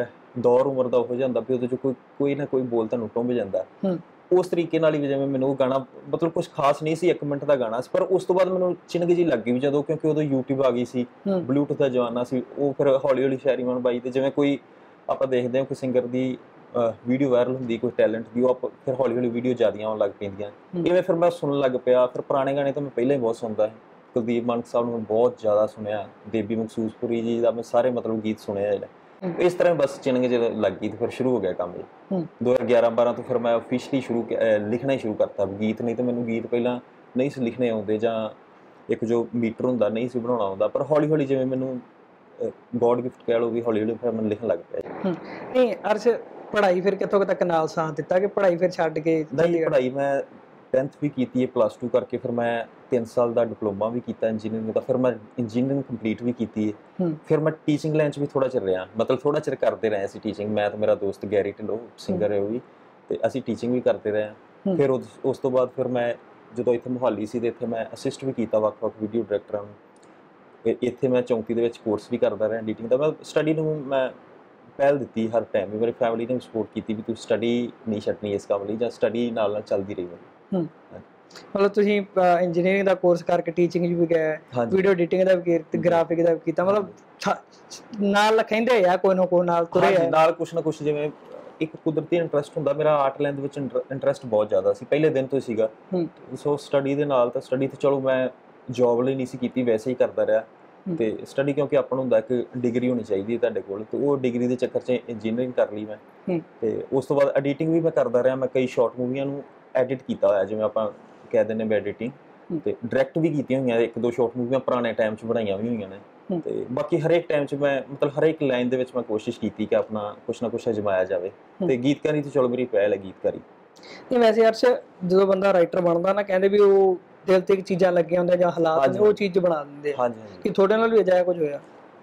ਦੌਰ ਉਮਰ ਦਾ ਹੋ ਜਾਂਦਾ ਵੀ ਉਹਦੇ 'ਚ ਕੋਈ ਕੋਈ ਨਾ ਕੋਈ ਬੋਲ ਤੁਹਾਨੂੰ ਟੁੰਬ ਜਾਂਦਾ, ਉਸ ਤਰੀਕੇ ਨਾਲ ਹੀ ਜਿਵੇਂ ਮੈਨੂੰ ਉਹ ਗਾਣਾ ਮਤਲਬ ਕੁਝ ਖਾਸ ਨਹੀਂ ਸੀ, ਇੱਕ ਮਿੰਟ ਦਾ ਗਾਣਾ ਸੀ, ਪਰ ਉਸ ਤੋਂ ਬਾਅਦ ਮੈਨੂੰ ਚਿਣਗ ਜੀ ਲੱਗ ਗਈ ਵੀ ਜਦੋਂ, ਕਿਉਂਕਿ ਉਦੋਂ ਯੂਟਿਊਬ ਆ ਗਈ ਸੀ, ਬਲੂਟੂਥ ਦਾ ਜ਼ਮਾਨਾ ਸੀ, ਉਹ ਫਿਰ ਹੌਲੀ ਹੌਲੀ ਸ਼ਹਿਰੀ ਮਾਨ ਬਾਈ ਤੇ ਜਿਵੇਂ ਕੋਈ ਆਪਾਂ ਦੇਖਦੇ ਹਾਂ ਕੋਈ ਸਿੰਗਰ ਦੀ ਵੀਡੀਓ ਵਾਇਰਲ ਹੁੰਦੀ ਕੋਈ ਟੈਲੈਂਟ ਦੀ, ਉਹ ਆਪਾਂ ਫਿਰ ਹੌਲੀ ਹੌਲੀ ਵੀਡੀਓ ਜ਼ਿਆਦੀਆਂ ਆਉਣ ਲੱਗ ਪੈਂਦੀਆਂ, ਇਵੇਂ ਫਿਰ ਮੈਂ ਸੁਣਨ ਲੱਗ ਪਿਆ। ਫਿਰ ਪੁਰਾਣੇ ਗਾਣੇ ਤਾਂ ਮੈਂ ਪਹਿਲਾਂ ਹੀ ਬਹੁਤ ਸੁਣਦਾ ਸੀ, ਕੁਲਦੀਪ ਮਾਨਕ ਸਾਹਿਬ ਨੂੰ ਬਹੁਤ ਜ਼ਿਆਦਾ ਸੁਣਿਆ, ਦੇਬੀ ਮਖਸੂਸਪੁਰੀ ਜੀ ਦਾ ਮੈਂ ਸਾਰੇ ਮਤਲਬ ਗੀਤ ਸੁਣਿਆ ਜਿਹੜਾ, ਇਸ ਤਰ੍ਹਾਂ ਬਸ ਚਿਣਗ ਜਦੋਂ ਲੱਗ ਗਈ ਤੇ ਫਿਰ ਸ਼ੁਰੂ ਹੋ ਗਿਆ ਕੰਮ ਜੀ। ਦੋ ਹਜ਼ਾਰ ਗਿਆਰਾਂ ਬਾਰਾਂ ਤੋਂ ਫਿਰ ਮੈਂ ਅਫੀਸ਼ਲੀ ਸ਼ੁਰੂ ਲਿਖਣਾ ਹੀ ਸ਼ੁਰੂ ਕਰਤਾ ਗੀਤ, ਨਹੀਂ ਤਾਂ ਮੈਨੂੰ ਗੀਤ ਪਹਿਲਾਂ ਨਹੀਂ ਸੀ ਲਿਖਣੇ ਆਉਂਦੇ, ਜਾਂ ਇੱਕ ਜੋ ਮੀਟਰ ਹੁੰਦਾ ਨਹੀਂ ਸੀ ਬਣਾਉਣਾ ਆਉਂਦਾ, ਪਰ ਹੌਲੀ ਹੌਲੀ ਜਿਵੇਂ ਮੈਨੂੰ ਗੋਡ ਗਿਫਟ ਕਹਿ ਲਓ ਵੀ ਹੌਲੀ ਹੌਲੀ ਫਿਰ ਮੈਨੂੰ ਲਿਖਣ ਲੱਗ ਪਿਆ। ਨਹੀਂ ਅਰਸ਼ ਪੜ੍ਹਾਈ ਫਿਰ ਕਿੱਥੋਂ ਤੱਕ ਨਾਲ ਸਾਥ ਦਿੱਤਾ ਕਿ ਪੜ੍ਹਾਈ ਫਿਰ ਛੱਡ ਕੇ? ਨਹੀਂ ਪੜ੍ਹਾਈ ਮੈਂ ਟੈਂਥ ਵੀ ਕੀਤੀ ਹੈ, ਪਲੱਸ ਟੂ ਕਰਕੇ ਫਿਰ ਮੈਂ ਤਿੰਨ ਸਾਲ ਦਾ ਡਿਪਲੋਮਾ ਵੀ ਕੀਤਾ ਇੰਜੀਨੀਅਰਿੰਗ ਦਾ, ਫਿਰ ਮੈਂ ਇੰਜੀਨੀਅਰਿੰਗ ਕੰਪਲੀਟ ਵੀ ਕੀਤੀ ਹੈ, ਫਿਰ ਮੈਂ ਟੀਚਿੰਗ ਲਾਈਨ 'ਚ ਵੀ ਥੋੜ੍ਹਾ ਚਿਰ ਰਿਹਾ, ਮਤਲਬ ਥੋੜ੍ਹਾ ਚਿਰ ਕਰਦੇ ਰਹੇ ਅਸੀਂ ਟੀਚਿੰਗ, ਮੈਂ ਤੇ ਮੇਰਾ ਦੋਸਤ ਗੈਰੀ ਢਿੱਲੋਂ ਸਿੰਗਰ ਹੈ ਉਹ ਵੀ, ਤੇ ਅਸੀਂ ਟੀਚਿੰਗ ਵੀ ਕਰਦੇ ਰਹੇ ਹਾਂ। ਫਿਰ ਉਸ ਤੋਂ ਬਾਅਦ ਫਿਰ ਮੈਂ ਜਦੋਂ ਇੱਥੇ ਮੁਹਾਲੀ ਸੀ ਤੇ ਇੱਥੇ ਮੈਂ ਅਸਿਸਟ ਵੀ ਕੀਤਾ ਵੱਖ ਵੱਖ ਵੀਡੀਓ ਡਾਇਰੈਕਟਰਾਂ ਨੂੰ, ਇੱਥੇ ਮੈਂ ਚੌਂਕੀ ਦੇ ਵਿੱਚ ਕੋਰਸ ਵੀ ਕਰਦਾ ਰਿਹਾ ਐਡੀਟਿੰਗ ਦਾ। ਮੈਂ ਸਟੱਡੀ ਨੂੰ ਮੈਂ ਪਹਿਲ ਦਿੱਤੀ ਹਰ ਟਾਈਮ, ਵੀ ਮੇਰੀ ਫੈਮਿਲੀ ਨੇ ਸਪੋਰਟ ਕੀਤੀ ਵੀ ਤੂੰ ਸਟੱਡੀ ਨਹੀਂ ਛੱਡਣੀ ਇਸ ਕੰਮ ਲਈ, ਜਾਂ ਸਟੱਡੀ ਨਾਲ ਨਾਲ ਚੱਲਦੀ ਰਹੀ ਮੇਰੀ। ਮਤਲਬ ਤੁਸੀਂ ਇੰਜੀਨੀਅਰਿੰਗ ਦਾ ਕੋਰਸ ਕਰਕੇ ਟੀਚਿੰਗ 'ਚ ਵੀ ਗਏ, ਵੀਡੀਓ ਐਡੀਟਿੰਗ ਦਾ ਵੀ ਕੀਤਾ, ਗ੍ਰਾਫਿਕ ਦਾ ਵੀ ਕੀਤਾ, ਮਤਲਬ ਨਾਲ ਕਹਿੰਦੇ ਆ ਕੋਈ ਨਾ ਕੋਈ ਨਾਲ ਤੁਰੇ ਆ ਨਾਲ ਕੁਛ ਨਾ ਕੁਛ, ਜਿਵੇਂ ਇੱਕ ਕੁਦਰਤੀ ਇੰਟਰਸਟ ਹੁੰਦਾ ਮੇਰਾ ਆਰਟ ਲਾਈਨ ਦੇ ਵਿੱਚ, ਇੰਟਰਸਟ ਬਹੁਤ ਜ਼ਿਆਦਾ ਸੀ ਪਹਿਲੇ ਦਿਨ ਤੋਂ ਹੀ ਸੀਗਾ, ਸੋ ਸਟੱਡੀ ਦੇ ਨਾਲ ਤਾਂ ਸਟੱਡੀ ਤਾਂ ਚਲੋ ਮੈਂ ਜੋਬ ਲਈ ਨਹੀਂ ਸੀ ਕੀਤੀ, ਵੈਸੇ ਹੀ ਕਰਦਾ ਰਿਹਾ, ਤੇ ਸਟੱਡੀ ਕਿਉਂਕਿ ਆਪਾਂ ਨੂੰ ਹੁੰਦਾ ਕਿ ਡਿਗਰੀ ਹੋਣੀ ਚਾਹੀਦੀ ਹੈ ਤੁਹਾਡੇ ਕੋਲ, ਤੇ ਉਹ ਡਿਗਰੀ ਦੇ ਚੱਕਰ 'ਚ ਇੰਜੀਨੀਅਰਿੰਗ ਕਰ ਲਈ ਮੈਂ, ਤੇ ਉਸ ਤੋਂ ਬਾਅਦ ਐਡੀਟਿੰਗ ਵੀ ਮੈਂ ਕਰਦਾ ਰਿਹਾ, ਮੈਂ ਕਈ ਸ਼ਾਰਟ ਮੂਵੀਆਂ ਨੂੰ ਐਡਿਟ ਕੀਤਾ ਹੋਇਆ, ਜਿਵੇਂ ਆਪਾਂ ਕਹਿ ਦਿੰਦੇ ਨੇ ਐਡੀਟਿੰਗ, ਤੇ ਡਾਇਰੈਕਟ ਵੀ ਕੀਤੀਆਂ ਹੋਈਆਂ, ਇੱਕ ਦੋ ਸ਼ਾਰਟ ਮੂਵੀਆਂ ਪੁਰਾਣੇ ਟਾਈਮ 'ਚ ਬਣਾਈਆਂ ਵੀ ਹੋਈਆਂ ਨੇ, ਤੇ ਬਾਕੀ ਹਰੇਕ ਟਾਈਮ 'ਚ ਮੈਂ ਮਤਲਬ ਹਰੇਕ ਲਾਈਨ ਦੇ ਵਿੱਚ ਮੈਂ ਕੋਸ਼ਿਸ਼ ਕੀਤੀ ਕਿ ਆਪਣਾ ਕੁਛ ਨਾ ਕੁਛ ਅਜਮਾਇਆ ਜਾਵੇ, ਤੇ ਗੀਤਕਾਰੀ ਤੇ ਚਲੋ ਮੇਰੀ ਪਹਿਲ ਹੈ ਗੀਤਕਾਰੀ। ਨਹੀਂ ਵੈਸੇ ਅਰਸ਼ ਜਦੋਂ ਬੰਦਾ ਰਾਈਟਰ ਬਣਦਾ ਨਾ, ਕਹਿੰਦੇ ਵੀ ਉਹ ਦਿਲ ਤੇ ਚੀਜ਼ਾਂ ਲੱਗੀਆਂ ਹੁੰਦੀਆਂ ਜਾਂ ਹਾਲਾਤ ਨੇ ਉਹ ਚੀਜ਼ ਬਣਾ ਦਿੰਦੇ ਆ, ਕਿ ਤੁਹਾਡੇ ਨਾਲ ਵੀ ਅਜਿਹਾ ਕੁਝ ਹੋਇਆ?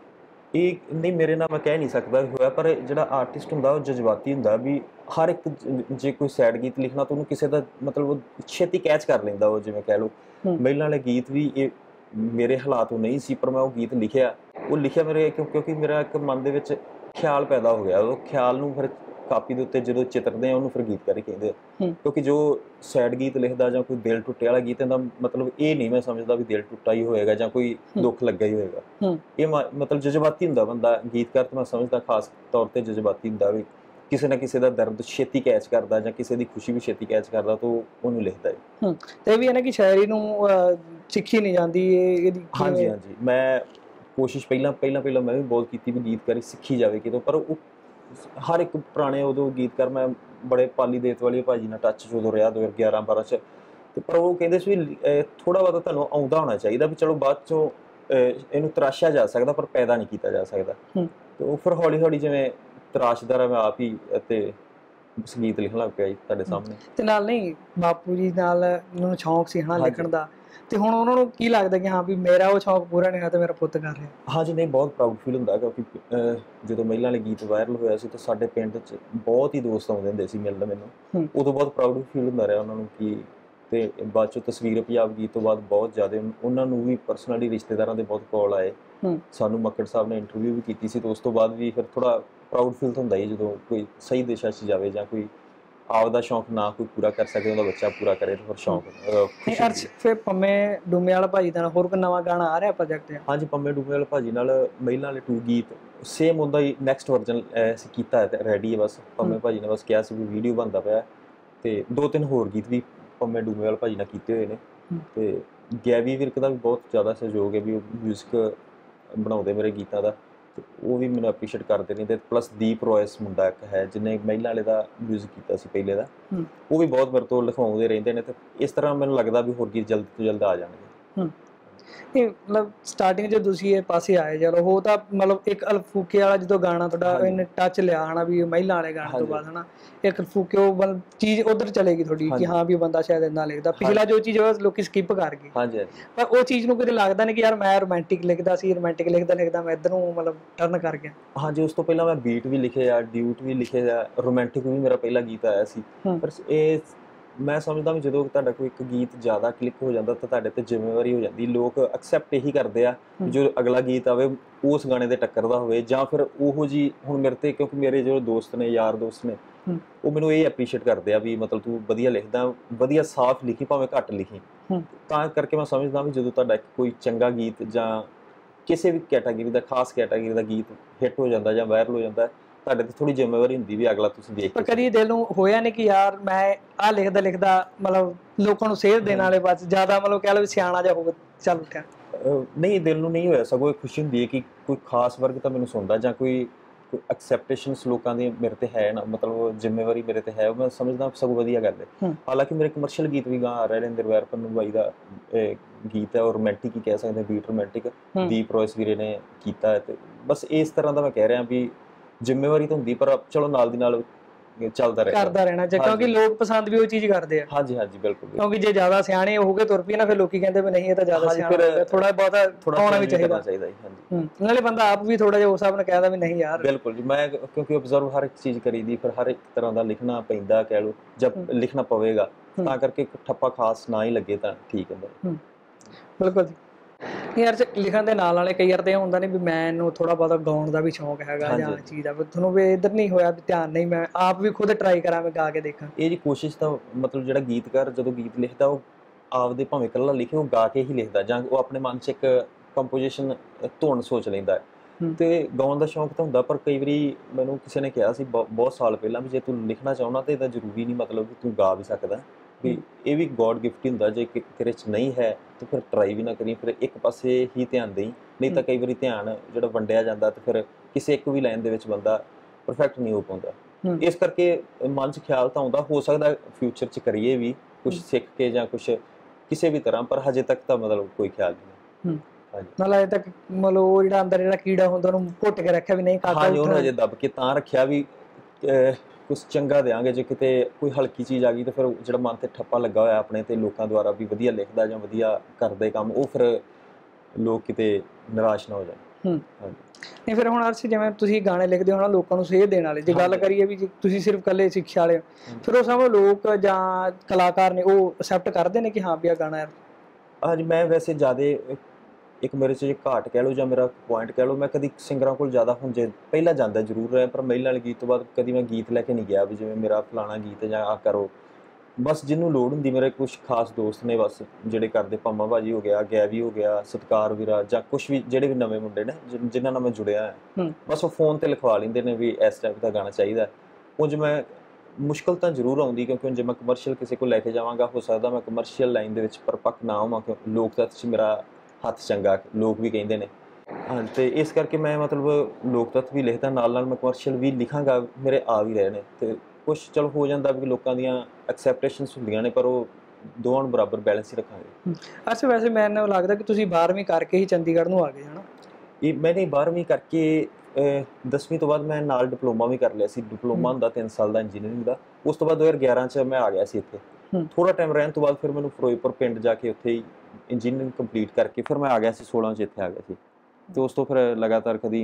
ਇਹ ਨਹੀਂ ਮੇਰੇ ਨਾਲ ਮੈਂ ਕਹਿ ਨਹੀਂ ਸਕਦਾ ਹੋਇਆ, ਪਰ ਜਿਹੜਾ ਆਰਟਿਸਟ ਹੁੰਦਾ ਉਹ ਜਜ਼ਬਾਤੀ ਹੁੰਦਾ ਵੀ ਹਰ ਇੱਕ ਜ- ਜੇ ਕੋਈ ਸੈਡ ਗੀਤ ਲਿਖਣਾ ਤਾਂ ਉਹਨੂੰ ਕਿਸੇ ਦਾ ਮਤਲਬ ਉਹ ਛੇਤੀ ਕੈਚ ਕਰ ਲੈਂਦਾ। ਉਹ ਜਿਵੇਂ ਕਹਿ ਲਓ ਮਹਿਲਾਂ ਵਾਲੇ ਗੀਤ ਵੀ ਇਹ ਮੇਰੇ ਹਾਲਾਤ ਉਹ ਨਹੀਂ ਸੀ, ਪਰ ਮੈਂ ਉਹ ਗੀਤ ਲਿਖਿਆ। ਉਹ ਲਿਖਿਆ ਮੇਰੇ ਕਿਉਂ ਕਿਉਂਕਿ ਮੇਰਾ ਇੱਕ ਮਨ ਦੇ ਵਿੱਚ ਖਿਆਲ ਪੈਦਾ ਹੋ ਗਿਆ। ਉਹ ਖਿਆਲ ਨੂੰ ਫਿਰ ਕਾਪੀ ਦੇ ਉੱਤੇ ਜਦੋਂ ਚਿੱਤਰਦੇ ਆ ਉਹਨੂੰ ਫਿਰ ਗੀਤਕਾਰੀ ਕਹਿੰਦੇ ਆ। ਕਿਉਂਕਿ ਜੋ ਸੈਡ ਗੀਤ ਲਿਖਦਾ ਜਾਂ ਕੋਈ ਦਿਲ ਟੁੱਟੇ ਵਾਲਾ ਗੀਤ ਦਾ ਮਤਲਬ ਇਹ ਨਹੀਂ ਮੈਂ ਸਮਝਦਾ ਵੀ ਦਿਲ ਟੁੱਟਾ ਹੀ ਹੋਏਗਾ ਜਾਂ ਕੋਈ ਦੁੱਖ ਲੱਗਾ ਹੀ ਹੋਏਗਾ। ਇਹ ਮਤਲਬ ਜਜ਼ਬਾਤੀ ਹੁੰਦਾ ਬੰਦਾ ਗੀਤਕਾਰ, ਤਾਂ ਮੈਂ ਸਮਝਦਾ ਖਾਸ ਤੌਰ ਤੇ ਜਜ਼ਬਾਤੀ ਹੁੰਦਾ ਵੀ ਕਿਸੇ ਨਾ ਕਿਸੇ ਦਾ ਦਰਦ ਛੇਤੀ ਕੈਚ ਕਰਦਾ ਜਾਂ ਕਿਸੇ ਦੀ ਖੁਸ਼ੀ ਵੀ ਛੇਤੀ ਕੈਚ ਕਰਦਾ ਤਾਂ ਉਹਨੂੰ ਲਿਖਦਾ ਹੈ। ਤੇ ਇਹ ਵੀ ਹੈ ਨਾ ਕਿ ਸ਼ਾਇਰੀ ਨੂੰ ਸਿੱਖੀ ਨਹੀਂ ਜਾਂਦੀ ਇਹਦੀ। ਹਾਂਜੀ ਹਾਂਜੀ, ਮੈਂ ਕੋਸ਼ਿਸ਼ ਪਹਿਲਾਂ ਪਹਿਲਾਂ ਪਹਿਲਾਂ ਮੈਂ ਵੀ ਬਹੁਤ ਕੀਤੀ ਵੀ ਗੀਤਕਾਰੀ ਸਿੱਖੀ ਜਾਵੇ ਕਿਤੋਂ, ਪਰ ਉਹ ਹਰ ਇੱਕ ਪੁਰਾਣੇ ਉਦੋਂ ਗੀਤਕਾਰ ਮੈਂ ਬੜੇ ਪਾਲੀ ਦੇਤ ਵਾਲੇ ਭਾਜੀ ਨਾਲ ਟੱਚ 'ਚ ਉਦੋਂ ਰਿਹਾ ਦੋ ਹਜ਼ਾਰ ਗਿਆਰਾਂ ਬਾਰਾਂ 'ਚ, ਤੇ ਪਰ ਉਹ ਕਹਿੰਦੇ ਸੀ ਵੀ ਥੋੜ੍ਹਾ ਬਹੁਤਾ ਤੁਹਾਨੂੰ ਆਉਂਦਾ ਹੋਣਾ ਚਾਹੀਦਾ ਵੀ ਚਲੋ ਬਾਅਦ 'ਚੋਂ ਇਹਨੂੰ ਤਰਾਸ਼ਿਆ ਜਾ ਸਕਦਾ ਪਰ ਪੈਦਾ ਨਹੀਂ ਕੀਤਾ ਜਾ ਸਕਦਾ। ਤੇ ਉਹ ਫਿਰ ਹੌਲੀ ਹੌਲੀ ਜਿਵੇਂ ਤਰਾਸ਼ਦਾ ਰਿਹਾ ਮੈਂ ਆਪ ਹੀ ਅਤੇ ਸੰਗੀਤ ਲਿਖਣ ਲੱਗ ਪਿਆ ਜੀ ਤੁਹਾਡੇ ਸਾਹਮਣੇ। ਤੇ ਨਾਲ ਨਹੀਂ ਬਾਪੂ ਜੀ ਨਾਲ ਮੈਨੂੰ ਸ਼ੌਂਕ ਸੀ ਹਾਂ ਲਿਖਣ ਦਾ, ਤੇ ਹੁਣ ਉਹਨਾਂ ਨੂੰ ਕੀ ਲੱਗਦਾ ਕਿ ਹਾਂ ਵੀ ਮੇਰਾ ਉਹ ਸ਼ੌਂਕ ਪੂਰਾ ਨਹੀਂ ਹੋਇਆ ਤੇ ਮੇਰਾ ਪੁੱਤ ਕਰ ਰਿਹਾ? ਹਾਂਜੀ ਨਹੀਂ, ਬਹੁਤ ਪ੍ਰਾਊਡ ਫੀਲ ਹੁੰਦਾ ਕਿਉਂਕਿ ਜਦੋਂ ਮਹਿਲਾਂ ਵਾਲੇ ਗੀਤ ਵਾਇਰਲ ਹੋਇਆ ਸੀ ਤਾਂ ਸਾਡੇ ਪਿੰਡ 'ਚ ਬਹੁਤ ਹੀ ਦੋਸਤ ਆਉਂਦੇ ਹੁੰਦੇ ਸੀ ਮਿਲਣ ਮੈਨੂੰ। ਉਦੋਂ ਬਹੁਤ ਪ੍ਰਾਊਡ ਫੀਲ ਹੁੰਦਾ ਰਿਹਾ ਉਹਨਾਂ ਨੂੰ ਕਿ, ਤੇ ਬਾਅਦ 'ਚੋਂ ਤਸਵੀਰ ਪੰਜਾਬ ਗੀਤ ਤੋਂ ਬਾਅਦ ਬਹੁਤ ਜ਼ਿਆਦਾ ਉਹਨਾਂ ਨੂੰ ਵੀ ਪਰਸਨਲੀ ਰਿਸ਼ਤੇਦਾਰਾਂ ਦੇ ਬਹੁਤ ਕਾਲ ਆਏ। ਸਾਨੂੰ ਮੱਕੜ ਸਾਹਿਬ ਨੇ ਇੰਟਰਵਿਊ ਵੀ ਕੀਤੀ ਸੀ, ਤੇ ਉਸ ਤੋਂ ਬਾਅਦ ਵੀ ਫਿਰ ਥੋੜ੍ਹਾ ਪ੍ਰਾਊਡ ਫੀਲ ਹੁੰਦਾ ਹੀ ਜਦੋਂ ਕੋਈ ਸਹੀ ਦਿਸ਼ਾ 'ਚ ਜਾਵੇ ਜਾਂ ਕੋਈ ਆਪਦਾ ਸ਼ੌਂਕ ਨਾ ਕੋਈ ਪੂਰਾ ਕਰ ਸਕੇ ਉਹਦਾ ਬੱਚਾ ਪੂਰਾ ਕਰੇ ਤਾਂ ਫਿਰ ਸ਼ੌਂਕ। ਫਿਰ ਪੰਮੇ ਡੂਮੇ ਵਾਲਾ ਭਾਜੀ ਦਾ ਹੋਰ ਕੋਈ ਨਵਾਂ ਗਾਣਾ ਆ ਰਿਹਾ ਪ੍ਰੋਜੈਕਟ? ਹਾਂਜੀ, ਪੰਮੇ ਡੂਮੇ ਵਾਲੇ ਭਾਜੀ ਨਾਲ ਮਹਿਲਾਂ ਵਾਲੇ ਟੂ ਗੀਤ ਸੇਮ ਉਹਦਾ ਹੀ ਨੈਕਸਟ ਵਰਜਨ ਅਸੀਂ ਕੀਤਾ ਹੈ, ਰੈਡੀ ਹੈ ਬਸ। ਪੰਮੇ ਭਾਜੀ ਨੇ ਬਸ ਕਿਹਾ ਸੀ ਵੀ ਵੀਡੀਓ ਬਣਦਾ ਪਿਆ, ਤੇ ਦੋ ਤਿੰਨ ਹੋਰ ਗੀਤ ਵੀ ਪੰਮੇ ਡੂਮੇ ਵਾਲੇ ਭਾਜੀ ਨਾਲ ਕੀਤੇ ਹੋਏ ਨੇ। ਤੇ ਗੈਵੀ ਵਿਰਕ ਦਾ ਵੀ ਬਹੁਤ ਜ਼ਿਆਦਾ ਸਹਿਯੋਗ ਹੈ ਵੀ ਉਹ ਮਿਊਜ਼ਿਕ ਬਣਾਉਂਦੇ ਮੇਰੇ ਗੀਤਾਂ ਦਾ, ਤੇ ਉਹ ਵੀ ਮੈਨੂੰ ਐਪਰੀਸ਼ੀਏਟ ਕਰਦੇ ਨੇ। ਤੇ ਪਲੱਸ ਦੀਪ ਰੋਇਸ ਮੁੰਡਾ ਇੱਕ ਹੈ ਜਿਹਨੇ ਮਹਿਲਾਂ ਵਾਲੇ ਦਾ ਮਿਊਜ਼ਿਕ ਕੀਤਾ ਸੀ ਪਹਿਲੇ ਦਾ, ਉਹ ਵੀ ਬਹੁਤ ਮੇਰੇ ਤੋਂ ਲਿਖਵਾਉਂਦੇ ਰਹਿੰਦੇ ਨੇ। ਤੇ ਇਸ ਤਰ੍ਹਾਂ ਮੈਨੂੰ ਲੱਗਦਾ ਵੀ ਹੋਰ ਗੀਤ ਜਲਦ ਤੋਂ ਜਲਦ ਆ ਜਾਣਗੇ। ਇਹ ਮਤਲਬ ਸਟਾਰਟਿੰਗ 'ਚ ਤੁਸੀਂ ਇਹ ਪਾਸੇ ਆਏ ਚਲੋ ਉਹ ਤਾਂ ਮਤਲਬ ਇੱਕ ਅਲਫੂਕੇ ਵਾਲਾ ਜਦੋਂ ਗਾਣਾ ਤੁਹਾਡਾ ਇਹਨੇ ਟੱਚ ਲਿਆ ਹਨਾ ਵੀ ਮਹਿਲਾਂ ਵਾਲੇ ਗਾਣੇ ਤੋਂ ਬਾਅਦ ਹਨਾ ਇੱਕ ਅਲਫੂਕੇ ਉਹ ਮਤਲਬ ਚੀਜ਼ ਉਧਰ ਚਲੇਗੀ ਥੋੜੀ ਕਿ ਹਾਂ ਵੀ ਬੰਦਾ ਸ਼ਾਇਦ ਇੰਨਾ ਲਿਖਦਾ। ਪਿਛਲਾ ਜੋ ਚੀਜ਼ ਉਹ ਲੋਕੀ ਸਕਿਪ ਕਰ ਗਏ। ਹਾਂਜੀ, ਪਰ ਉਹ ਚੀਜ਼ ਨੂੰ ਕਦੇ ਲੱਗਦਾ ਨਹੀਂ ਕਿ ਯਾਰ ਮੈਂ ਰੋਮਾਂਟਿਕ ਲਿਖਦਾ ਸੀ, ਰੋਮਾਂਟਿਕ ਲਿਖਦਾ ਲਿਖਦਾ ਮੈਂ ਇੱਧਰ ਨੂੰ ਮਤਲਬ ਟਰਨ ਕਰ ਗਿਆ? ਹਾਂਜੀ, ਉਸ ਤੋਂ ਪਹਿਲਾਂ ਮੈਂ ਬੀਟ ਵੀ ਲਿਖੇ ਆ, ਡਿਊਟ ਵੀ ਲਿਖੇ ਆ, ਰੋਮਾਂਟਿਕ ਵੀ ਮੇਰਾ ਪਹਿਲਾ ਗੀਤ ਆਇਆ ਸੀ। ਪਰ ਇਹ ਮੈਂ ਸਮਝਦਾ ਵੀ ਜਦੋਂ ਤੁਹਾਡਾ ਕੋਈ ਇੱਕ ਗੀਤ ਜ਼ਿਆਦਾ ਕਲਿੱਕ ਹੋ ਜਾਂਦਾ ਤਾਂ ਤੁਹਾਡੇ ਤੇ ਜ਼ਿੰਮੇਵਾਰੀ ਹੋ ਜਾਂਦੀ। ਲੋਕ ਐਕਸੈਪਟ ਇਹੀ ਕਰਦੇ ਆ ਜੋ ਅਗਲਾ ਗੀਤ ਆਵੇ ਉਸ ਗਾਣੇ ਦੇ ਟੱਕਰਦਾ ਹੋਵੇ ਜਾਂ ਫਿਰ ਉਹੋ ਜੀ। ਹੁਣ ਮੇਰੇ ਤੇ ਕਿਉਂਕਿ ਮੇਰੇ ਜੋ ਦੋਸਤ ਨੇ ਯਾਰ ਦੋਸਤ ਨੇ ਉਹ ਮੈਨੂੰ ਇਹ ਐਪਰੀਸ਼ੀਏਟ ਕਰਦੇ ਆ ਵੀ ਮਤਲਬ ਤੂੰ ਵਧੀਆ ਲਿਖਦਾ, ਵਧੀਆ ਸਾਫ਼ ਲਿਖੀ ਭਾਵੇਂ ਘੱਟ ਲਿਖੀ। ਤਾਂ ਕਰਕੇ ਮੈਂ ਸਮਝਦਾ ਵੀ ਜਦੋਂ ਤੁਹਾਡਾ ਕੋਈ ਚੰਗਾ ਗੀਤ ਜਾਂ ਕਿਸੇ ਵੀ ਕੈਟਾਗਰੀ ਦਾ ਖਾਸ ਕੈਟਾਗਰੀ ਦਾ ਗੀਤ ਹਿੱਟ ਹੋ ਜਾਂਦਾ ਜਾਂ ਵਾਇਰਲ ਹੋ ਜਾਂਦਾ ਤੁਹਾਡੇ ਤੇ ਥੋੜੀ ਜ਼ਿੰਮੇਵਾਰੀ ਹੁੰਦੀ ਵੀ ਅਗਲਾ ਤੁਸੀਂ ਦੇਖ ਕੇ। ਕਦੀ ਦਿਲ ਨੂੰ ਹੋਇਆ ਨਹੀਂ ਕਿ ਯਾਰ ਮੈਂ ਆਹ ਲਿਖਦਾ ਲਿਖਦਾ ਮਤਲਬ ਲੋਕਾਂ ਨੂੰ ਸੇਧ ਦੇਣ ਵਾਲੇ ਬਸ ਜ਼ਿਆਦਾ ਮਤਲਬ ਕਹਿ ਲਓ ਸਿਆਣਾ ਜਿਹਾ ਹੋਵੇ ਚੱਲ ਉੱਠਿਆ? ਨਹੀਂ, ਦਿਲ ਨੂੰ ਨਹੀਂ ਹੋਇਆ, ਸਗੋਂ ਖੁਸ਼ੀ ਹੁੰਦੀ ਹੈ ਕਿ ਕੋਈ ਖਾਸ ਵਰਗ ਤਾਂ ਮੈਨੂੰ ਸੁਣਦਾ ਜਾਂ ਕੋਈ ਕੋਈ ਐਕਸੈਪਟੇਸ਼ਨਸ ਲੋਕਾਂ ਦੀ ਮੇਰੇ ਤੇ ਹੈ ਨਾ, ਮਤਲਬ ਜ਼ਿੰਮੇਵਾਰੀ ਮੇਰੇ ਤੇ ਹੈ। ਮੈਂ ਸਮਝਦਾ ਸਗੋਂ ਵਧੀਆ ਗੱਲ ਹੈ। ਹਾਲਾਂਕਿ ਮੇਰੇ ਕਮਰਸ਼ੀਅਲ ਗੀਤ ਵੀ ਗਾ ਆ ਰਹੇ ਨੇ। ਨਿਰਵੈਰ ਪੰਨੂ ਬਾਈ ਦਾ ਗੀਤ ਹੈ ਉਹ ਰੋਮਾਂਟਿਕ ਹੀ ਕਹਿ ਸਕਦੇ, ਬੀਟ ਰੋਮਾਂਟਿਕ ਦੀਪ ਰੋਇਸ ਵੀਰੇ ਨੇ ਕੀਤਾ ਹੈ। ਤੇ ਬਸ ਇਸ ਤਰ੍ਹਾਂ ਦਾ ਮੈਂ ਕਹਿ ਰਿਹਾ ਵੀ ਜ਼ਿੰਮੇਵਾਰੀ ਤਾਂ ਹੁੰਦੀ ਪਰ ਚਲੋ ਨਾਲ ਦੀ ਨਾਲ ਚੱਲਦਾ ਰਹਿਣਾ ਕਰਦਾ ਰਹਿਣਾ ਕਿਉਂਕਿ ਲੋਕ ਪਸੰਦ ਵੀ ਉਹ ਚੀਜ਼ ਕਰਦੇ ਆ। ਹਾਂਜੀ ਹਾਂਜੀ ਬਿਲਕੁਲ, ਕਿਉਂਕਿ ਜੇ ਜ਼ਿਆਦਾ ਸਿਆਣੇ ਹੋ ਗਏ ਤੁਰ ਪਈ ਨਾ ਫਿਰ ਲੋਕੀ ਕਹਿੰਦੇ ਵੀ ਨਹੀਂ ਇਹ ਤਾਂ ਜ਼ਿਆਦਾ ਸਿਆਣਾ, ਥੋੜਾ ਬਹੁਤਾ ਆਉਣਾ ਵੀ ਚਾਹੀਦਾ। ਹਾਂਜੀ, ਨਾਲੇ ਬੰਦਾ ਆਪ ਵੀ ਥੋੜਾ ਜਿਹਾ ਉਸ ਹਿਸਾਬ ਨਾਲ ਕਹਿੰਦਾ ਵੀ ਨਹੀਂ ਯਾਰ। ਬਿਲਕੁਲ ਜੀ, ਮੈਂ ਕਿਉਂਕਿ ਓਬਜ਼ਰਵ ਹਰ ਇੱਕ ਚੀਜ਼ ਕਰੀਦੀ, ਫਿਰ ਹਰ ਇੱਕ ਤਰ੍ਹਾਂ ਦਾ ਲਿਖਣਾ ਪੈਂਦਾ ਕਹਿ ਲਓ, ਜਦ ਲਿਖਣਾ ਪਵੇਗਾ ਤਾਂ ਕਰਕੇ ਠੱਪਾ ਖਾਸ ਨਾ ਹੀ ਲੱਗੇ ਤਾਂ ਠੀਕ ਹੁੰਦਾ। ਬਿਲਕੁਲ ਜੀ। ਯਾਰ ਲਿਖਣ ਦੇ ਨਾਲ ਨਾਲੇ ਕਈ ਵਾਰ ਤਾਂ ਇਹ ਹੁੰਦਾ ਨਹੀਂ ਵੀ ਮੈਨੂੰ ਥੋੜਾ ਬਹੁਤਾ ਗਾਉਣ ਦਾ ਵੀ ਸ਼ੌਂਕ ਹੈਗਾ ਜਾਂ ਚੀਜ਼ ਆ, ਤੁਹਾਨੂੰ ਵੀ ਇੱਧਰ ਨਹੀਂ ਹੋਇਆ ਵੀ ਧਿਆਨ ਨਹੀਂ ਮੈਂ ਆਪ ਵੀ ਖੁਦ ਟਰਾਈ ਕਰਾਂ ਮੈਂ ਗਾ ਕੇ ਦੇਖਾਂ? ਇਹ ਜੀ ਕੋਸ਼ਿਸ਼ ਤਾਂ ਮਤਲਬ ਜਿਹੜਾ ਗੀਤਕਾਰ ਜਦੋਂ ਗੀਤ ਲਿਖਦਾ ਉਹ ਆਪਦੇ ਭਾਵੇਂ ਇਕੱਲਾ ਲਿਖੇ ਉਹ ਗਾ ਕੇ ਹੀ ਲਿਖਦਾ ਜਾਂ ਉਹ ਆਪਣੇ ਮਨ 'ਚ ਇੱਕ ਕੰਪੋਜੀਸ਼ਨ ਧੁਨ ਸੋਚ ਲੈਂਦਾ ਹੈ। ਤੇ ਗਾਉਣ ਦਾ ਸ਼ੌਂਕ ਤਾਂ ਹੁੰਦਾ, ਪਰ ਕਈ ਵਾਰੀ ਮੈਨੂੰ ਕਿਸੇ ਨੇ ਕਿਹਾ ਸੀ ਬਹੁਤ ਸਾਲ ਪਹਿਲਾਂ ਵੀ ਜੇ ਤੂੰ ਲਿਖਣਾ ਚਾਹੁੰਦਾ ਤਾਂ ਇਹਦਾ ਜ਼ਰੂਰੀ ਨਹੀਂ ਮਤਲਬ ਕਿ ਤੂੰ ਗਾ ਵੀ ਸਕਦਾ, ਵੀ ਇਹ ਵੀ ਗੋਡ ਗਿਫਟ ਹੀ ਹੁੰਦਾ। ਜੇ ਤੇਰੇ 'ਚ ਨਹੀਂ ਹੈ ਤਾਂ ਫਿਰ ਟਰਾਈ ਵੀ ਨਾ ਕਰੀ, ਫਿਰ ਇੱਕ ਪਾਸੇ ਹੀ ਧਿਆਨ ਦੇਈ। ਨਹੀਂ ਤਾਂ ਕਈ ਵਾਰੀ ਧਿਆਨ ਜਿਹੜਾ ਵੰਡਿਆ ਜਾਂਦਾ ਤੇ ਫਿਰ ਕਿਸੇ ਇੱਕ ਵੀ ਲਾਈਨ ਦੇ ਵਿੱਚ ਬੰਦਾ ਪਰਫੈਕਟ ਨਹੀਂ ਹੋ ਪਾਉਂਦਾ। ਇਸ ਕਰਕੇ ਮਨ 'ਚ ਖਿਆਲ ਤਾਂ ਆਉਂਦਾ, ਹੋ ਸਕਦਾ ਫਿਊਚਰ 'ਚ ਕਰੀਏ ਵੀ ਕੁਛ ਸਿੱਖ ਕੇ ਜਾਂ ਕੁਛ ਕਿਸੇ ਵੀ ਤਰ੍ਹਾਂ, ਪਰ ਹਜੇ ਤੱਕ ਤਾਂ ਮਤਲਬ ਕੋਈ ਖਿਆਲ ਨਹੀਂ। ਨਾਲ ਅਜੇ ਤੱਕ ਮਤਲਬ ਉਹ ਜਿਹੜਾ ਅੰਦਰ ਜਿਹੜਾ ਕੀੜਾ ਹੁੰਦਾ ਉਹਨੂੰ ਘੁੱਟ ਕੇ ਰੱਖਿਆ ਵੀ ਨਹੀਂ ਕਾਕਾ? ਹਾਂਜੀ, ਉਹਨੂੰ ਹਜੇ ਦੱਬ ਕੇ ਤਾਂ ਰੱਖਿਆ ਵੀ ਕੁਛ ਚੰਗਾ ਦਿਆਂਗੇ, ਜੇ ਕਿਤੇ ਕੋਈ ਹਲਕੀ ਚੀਜ਼ ਆ ਗਈ ਤਾਂ ਫਿਰ ਜਿਹੜਾ ਮਨ ਤੇ ਠੱਪਾ ਲੱਗਾ ਹੋਇਆ ਆਪਣੇ ਤੇ ਲੋਕਾਂ ਦੁਆਰਾ ਵੀ ਵਧੀਆ ਲਿਖਦਾ ਜਾਂ ਵਧੀਆ ਕਰਦੇ ਕੰਮ, ਉਹ ਫਿਰ ਲੋਕ ਕਿਤੇ ਨਿਰਾਸ਼ ਨਾ ਹੋ ਜਾਣ। ਹੂੰ ਨਹੀਂ ਫਿਰ ਹੁਣ ਅਰਸ਼ ਜਿਵੇਂ ਤੁਸੀਂ ਗਾਣੇ ਲਿਖਦੇ ਹੋ ਨਾ ਲੋਕਾਂ ਨੂੰ ਸੇਧ ਦੇਣ ਵਾਲੇ, ਜੇ ਗੱਲ ਕਰੀਏ ਵੀ ਤੁਸੀਂ ਸਿਰਫ ਇਕੱਲੇ ਸਿੱਖਿਆ ਵਾਲੇ ਫਿਰ ਉਹ ਸਭ ਲੋਕ ਜਾਂ ਕਲਾਕਾਰ ਨੇ ਉਹ ਅਸੈਪਟ ਕਰਦੇ ਨੇ ਕਿ ਹਾਂ ਵੀ ਆ ਗਾਣਾ? ਹਾਂਜੀ ਮੈਂ ਵੈਸੇ ਜ਼ਿਆਦਾ ਇੱਕ ਮੇਰੇ 'ਚ ਜੇ ਘਾਟ ਕਹਿ ਲਓ ਜਾਂ ਮੇਰਾ ਪੁਆਇੰਟ ਕਹਿ ਲਓ, ਮੈਂ ਕਦੀ ਸਿੰਗਰਾਂ ਕੋਲ ਜ਼ਿਆਦਾ ਹੁਣ ਜੇ ਪਹਿਲਾਂ ਜਾਂਦਾ ਜ਼ਰੂਰ ਰਿਹਾ, ਪਰ ਮਹਿਲਾ ਵਾਲੇ ਗੀਤ ਤੋਂ ਬਾਅਦ ਕਦੀ ਮੈਂ ਗੀਤ ਲੈ ਕੇ ਨਹੀਂ ਗਿਆ ਵੀ ਜਿਵੇਂ ਮੇਰਾ ਫਲਾਣਾ ਗੀਤ ਜਾਂ ਆ ਕਰੋ। ਬਸ ਜਿਹਨੂੰ ਲੋੜ ਹੁੰਦੀ, ਮੇਰੇ ਕੁਛ ਖਾਸ ਦੋਸਤ ਨੇ ਬਸ ਜਿਹੜੇ ਕਰਦੇ, ਪੰਮਾ ਭਾਜੀ ਹੋ ਗਿਆ, ਗੈਵੀ ਹੋ ਗਿਆ, ਸਤਕਾਰ ਵੀਰਾ, ਜਾਂ ਕੁਛ ਵੀ ਜਿਹੜੇ ਵੀ ਨਵੇਂ ਮੁੰਡੇ ਨੇ ਜਿਨ੍ਹਾਂ ਨਾਲ ਮੈਂ ਜੁੜਿਆ ਹੈ, ਬਸ ਉਹ ਫੋਨ ਤੇ ਲਿਖਵਾ ਲੈਂਦੇ ਨੇ ਵੀ ਇਸ ਟਾਈਪ ਦਾ ਗਾਣਾ ਚਾਹੀਦਾ। ਉਂਝ ਮੈਂ ਮੁਸ਼ਕਿਲ ਤਾਂ ਜ਼ਰੂਰ ਆਉਂਦੀ, ਕਿਉਂਕਿ ਜੇ ਮੈਂ ਕਮਰਸ਼ੀਅਲ ਕਿਸੇ ਕੋਲ ਲੈ ਕੇ ਜਾਵਾਂਗਾ, ਹੋ ਸਕਦਾ ਮੈਂ ਕਮਰਸ਼ੀਅਲ ਲਾਈਨ ਦੇ ਵਿੱਚ ਪਰਪੱਕ ਨਾ ਹੋਵਾਂ, ਕਿਉਂ ਲੋਕ ਤੱਤ 'ਚ ਮੇਰਾ ਹੱਥ ਚੰਗਾ ਲੋਕ ਵੀ ਕਹਿੰਦੇ ਨੇ। ਹਾਂ ਅਤੇ ਇਸ ਕਰਕੇ ਮੈਂ ਮਤਲਬ ਲੋਕ ਤੱਤ ਵੀ ਲਿਖਦਾ, ਨਾਲ ਨਾਲ ਮੈਂ ਕਮਰਸ਼ੀਅਲ ਵੀ ਲਿਖਾਂਗਾ, ਮੇਰੇ ਆ ਵੀ ਰਹੇ ਨੇ। ਅਤੇ ਕੁਛ ਚਲੋ ਹੋ ਜਾਂਦਾ ਵੀ ਲੋਕਾਂ ਦੀਆਂ ਐਕਸੈਪਟੇਸ਼ਨਸ ਹੁੰਦੀਆਂ ਨੇ, ਪਰ ਉਹ ਦੋਵਾਂ ਨੂੰ ਬਰਾਬਰ ਬੈਲੈਂਸ ਹੀ ਰੱਖਾਂਗੇ। ਅੱਛਾ ਵੈਸੇ ਮੈਨੂੰ ਲੱਗਦਾ ਕਿ ਤੁਸੀਂ ਬਾਰ੍ਹਵੀਂ ਕਰਕੇ ਹੀ ਚੰਡੀਗੜ੍ਹ ਨੂੰ ਆ ਗਏ ਹੈ ਨਾ? ਇਹ ਮੈंने ਬਾਰ੍ਹਵੀਂ ਕਰਕੇ ਦਸਵੀਂ ਤੋਂ ਬਾਅਦ ਮੈਂ ਨਾਲ ਡਿਪਲੋਮਾ ਵੀ ਕਰ ਲਿਆ ਸੀ। ਡਿਪਲੋਮਾ ਹੁੰਦਾ ਤਿੰਨ ਸਾਲ ਦਾ ਇੰਜੀਨੀਅਰਿੰਗ ਦਾ। ਉਸ ਤੋਂ ਬਾਅਦ ਦੋ ਹਜ਼ਾਰ ਗਿਆਰਾਂ 'ਚ ਮੈਂ ਆ ਗਿਆ ਸੀ ਇੱਥੇ। ਥੋੜ੍ਹਾ ਟਾਈਮ ਰਹਿਣ ਤੋਂ ਬਾਅਦ ਫਿਰ ਮੈਨੂੰ ਫਿਰੋਜ਼ਪੁਰ ਪਿੰਡ ਜਾ ਕੇ ਉੱਥੇ ਹੀ ਇੰਜੀਨੀਅਰਿੰਗ ਕੰਪਲੀਟ ਕਰਕੇ ਫਿਰ ਮੈਂ ਆ ਗਿਆ ਸੀ ਸੋਲਾਂ 'ਚ ਇੱਥੇ ਆ ਗਿਆ ਸੀ। ਅਤੇ ਉਸ ਤੋਂ ਫਿਰ ਲਗਾਤਾਰ ਕਦੀ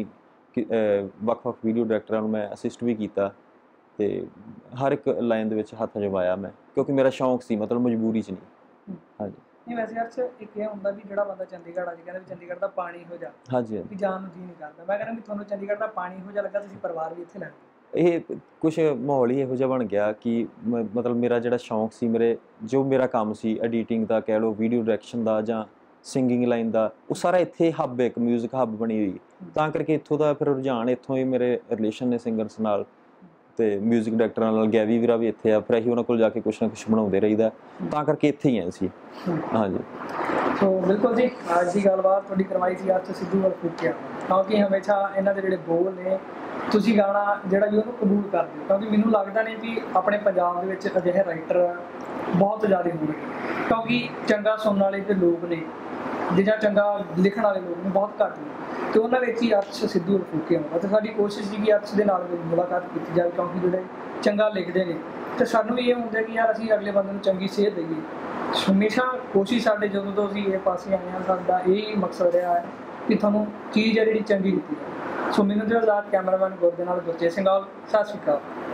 ਵੱਖ ਵੱਖ ਵੀਡੀਓ ਡਾਇਰੈਕਟਰਾਂ ਨੂੰ ਮੈਂ ਅਸਿਸਟ ਵੀ ਕੀਤਾ ਅਤੇ ਹਰ ਇੱਕ ਲਾਈਨ ਦੇ ਵਿੱਚ ਹੱਥ ਅਜਮਾਇਆ ਮੈਂ, ਕਿਉਂਕਿ ਮੇਰਾ ਸ਼ੌਂਕ ਸੀ, ਮਤਲਬ ਮਜਬੂਰੀ 'ਚ ਨਹੀਂ। ਹਾਂਜੀ ਨਹੀਂ ਵੈਸੇ ਅਰਸ਼ ਇੱਕ ਇਹ ਹੁੰਦਾ ਵੀ ਜਿਹੜਾ ਬੰਦਾ ਚੰਡੀਗੜ੍ਹ ਅੱਜ ਕਹਿੰਦਾ ਵੀ ਚੰਡੀਗੜ੍ਹ ਦਾ ਪਾਣੀ ਇਹੋ ਜਿਹਾ, ਹਾਂਜੀ ਵੀ ਜਾਣ ਨੂੰ ਜੀ ਨਹੀਂ ਕਰਦਾ। ਮੈਂ ਕਹਿੰਦਾ ਵੀ ਤੁਹਾਨੂੰ ਚੰਡੀਗੜ੍ਹ ਦਾ ਪਾਣੀ ਇਹੋ ਜਿਹਾ ਲੱਗਾ ਤੁਸੀਂ ਪਰਿਵਾਰ ਵੀ ਇੱਥੇ ਲੈ ਆਏ। ਇਹ ਕੁਛ ਮਾਹੌਲ ਹੀ ਇਹੋ ਜਿਹਾ ਬਣ ਗਿਆ ਕਿ ਮ ਮਤਲਬ ਮੇਰਾ ਜਿਹੜਾ ਸ਼ੌਂਕ ਸੀ, ਮੇਰੇ ਜੋ ਮੇਰਾ ਕੰਮ ਸੀ ਐਡੀਟਿੰਗ ਦਾ ਕਹਿ ਲਓ, ਵੀਡੀਓ ਡਾਇਰੈਕਸ਼ਨ ਦਾ ਜਾਂ ਸਿੰਗਿੰਗ ਲਾਈਨ ਦਾ, ਉਹ ਸਾਰਾ ਇੱਥੇ ਹੱਬ, ਇੱਕ ਮਿਊਜ਼ਿਕ ਹੱਬ ਬਣੀ ਹੋਈ। ਤਾਂ ਕਰਕੇ ਇੱਥੋਂ ਦਾ ਫਿਰ ਰੁਝਾਨ, ਇੱਥੋਂ ਹੀ ਮੇਰੇ ਰਿਲੇਸ਼ਨ ਨੇ ਸਿੰਗਰਸ ਨਾਲ ਅਤੇ ਮਿਊਜ਼ਿਕ ਡਾਇਰੈਕਟਰਾਂ ਨਾਲ। ਗੈਵੀ ਵੀਰਾ ਵੀ ਇੱਥੇ ਆ, ਫਿਰ ਅਸੀਂ ਉਹਨਾਂ ਕੋਲ ਜਾ ਕੇ ਕੁਛ ਨਾ ਕੁਛ ਬਣਾਉਂਦੇ ਰਹੀਦਾ, ਤਾਂ ਕਰਕੇ ਇੱਥੇ ਹੀ ਆਏ ਸੀ। ਹਾਂਜੀ ਸੋ ਬਿਲਕੁਲ ਜੀ, ਅੱਜ ਦੀ ਗੱਲਬਾਤ ਤੁਹਾਡੀ ਕਰਵਾਈ ਸੀ ਅਰਸ਼ ਸਿੱਧੂ ਵੱਲ ਫੂਕਿਆ, ਕਿਉਂਕਿ ਹਮੇਸ਼ਾ ਇਹਨਾਂ ਦੇ ਜਿਹੜੇ ਬੋਲ ਨੇ ਤੁਸੀਂ ਗਾਣਾ ਜਿਹੜਾ ਵੀ ਉਹਨੂੰ ਕਬੂਲ ਕਰਦੇ ਹੋ, ਕਿਉਂਕਿ ਮੈਨੂੰ ਲੱਗਦਾ ਨਹੀਂ ਵੀ ਆਪਣੇ ਪੰਜਾਬ ਦੇ ਵਿੱਚ ਅਜਿਹੇ ਰਾਈਟਰ ਬਹੁਤ ਜ਼ਿਆਦਾ ਹੋਣਗੇ, ਕਿਉਂਕਿ ਚੰਗਾ ਸੁਣਨ ਵਾਲੇ ਤੇ ਲੋਕ ਨੇ ਜਾਂ ਚੰਗਾ ਲਿਖਣ ਵਾਲੇ ਲੋਕ ਨੇ ਬਹੁਤ ਘੱਟ ਨੇ, ਅਤੇ ਉਹਨਾਂ ਵਿੱਚ ਹੀ ਅਰਸ਼ ਸਿੱਧੂ ਵੱਲ ਫੂਕਿਆ ਹੋਣਾ। ਅਤੇ ਸਾਡੀ ਕੋਸ਼ਿਸ਼ ਸੀ ਕਿ ਅਰਸ਼ ਦੇ ਨਾਲ ਮੁਲਾਕਾਤ ਕੀਤੀ ਜਾਵੇ, ਕਿਉਂਕਿ ਜਿਹੜੇ ਚੰਗਾ ਲਿਖਦੇ ਨੇ, ਅਤੇ ਸਾਨੂੰ ਵੀ ਇਹ ਹੁੰਦਾ ਕਿ ਯਾਰ ਅਸੀਂ ਅਗਲੇ ਬੰਦੇ ਨੂੰ ਚੰਗੀ ਸੇਧ ਦਈਏ। ਹਮੇਸ਼ਾ ਕੋਸ਼ਿਸ਼ ਸਾਡੇ ਜਦੋਂ ਤੋਂ ਅਸੀਂ ਇਹ ਪਾਸੇ ਆਏ ਹਾਂ, ਸਾਡਾ ਇਹ ਮਕਸਦ ਰਿਹਾ ਹੈ ਕਿ ਤੁਹਾਨੂੰ ਚੀਜ਼ ਹੈ ਜਿਹੜੀ ਚੰਗੀ ਦਿੱਤੀ ਹੈ। ਸੋ ਮੈਨੂੰ ਜੋ ਆਜ਼ਾਦ ਕੈਮਰਾਮੈਨ ਗੁਰ ਦੇ ਨਾਲ ਗੁਰਤੇਜ ਸਿੰਘ ਆਲ, ਸਤਿ ਸ਼੍ਰੀ ਅਕਾਲ।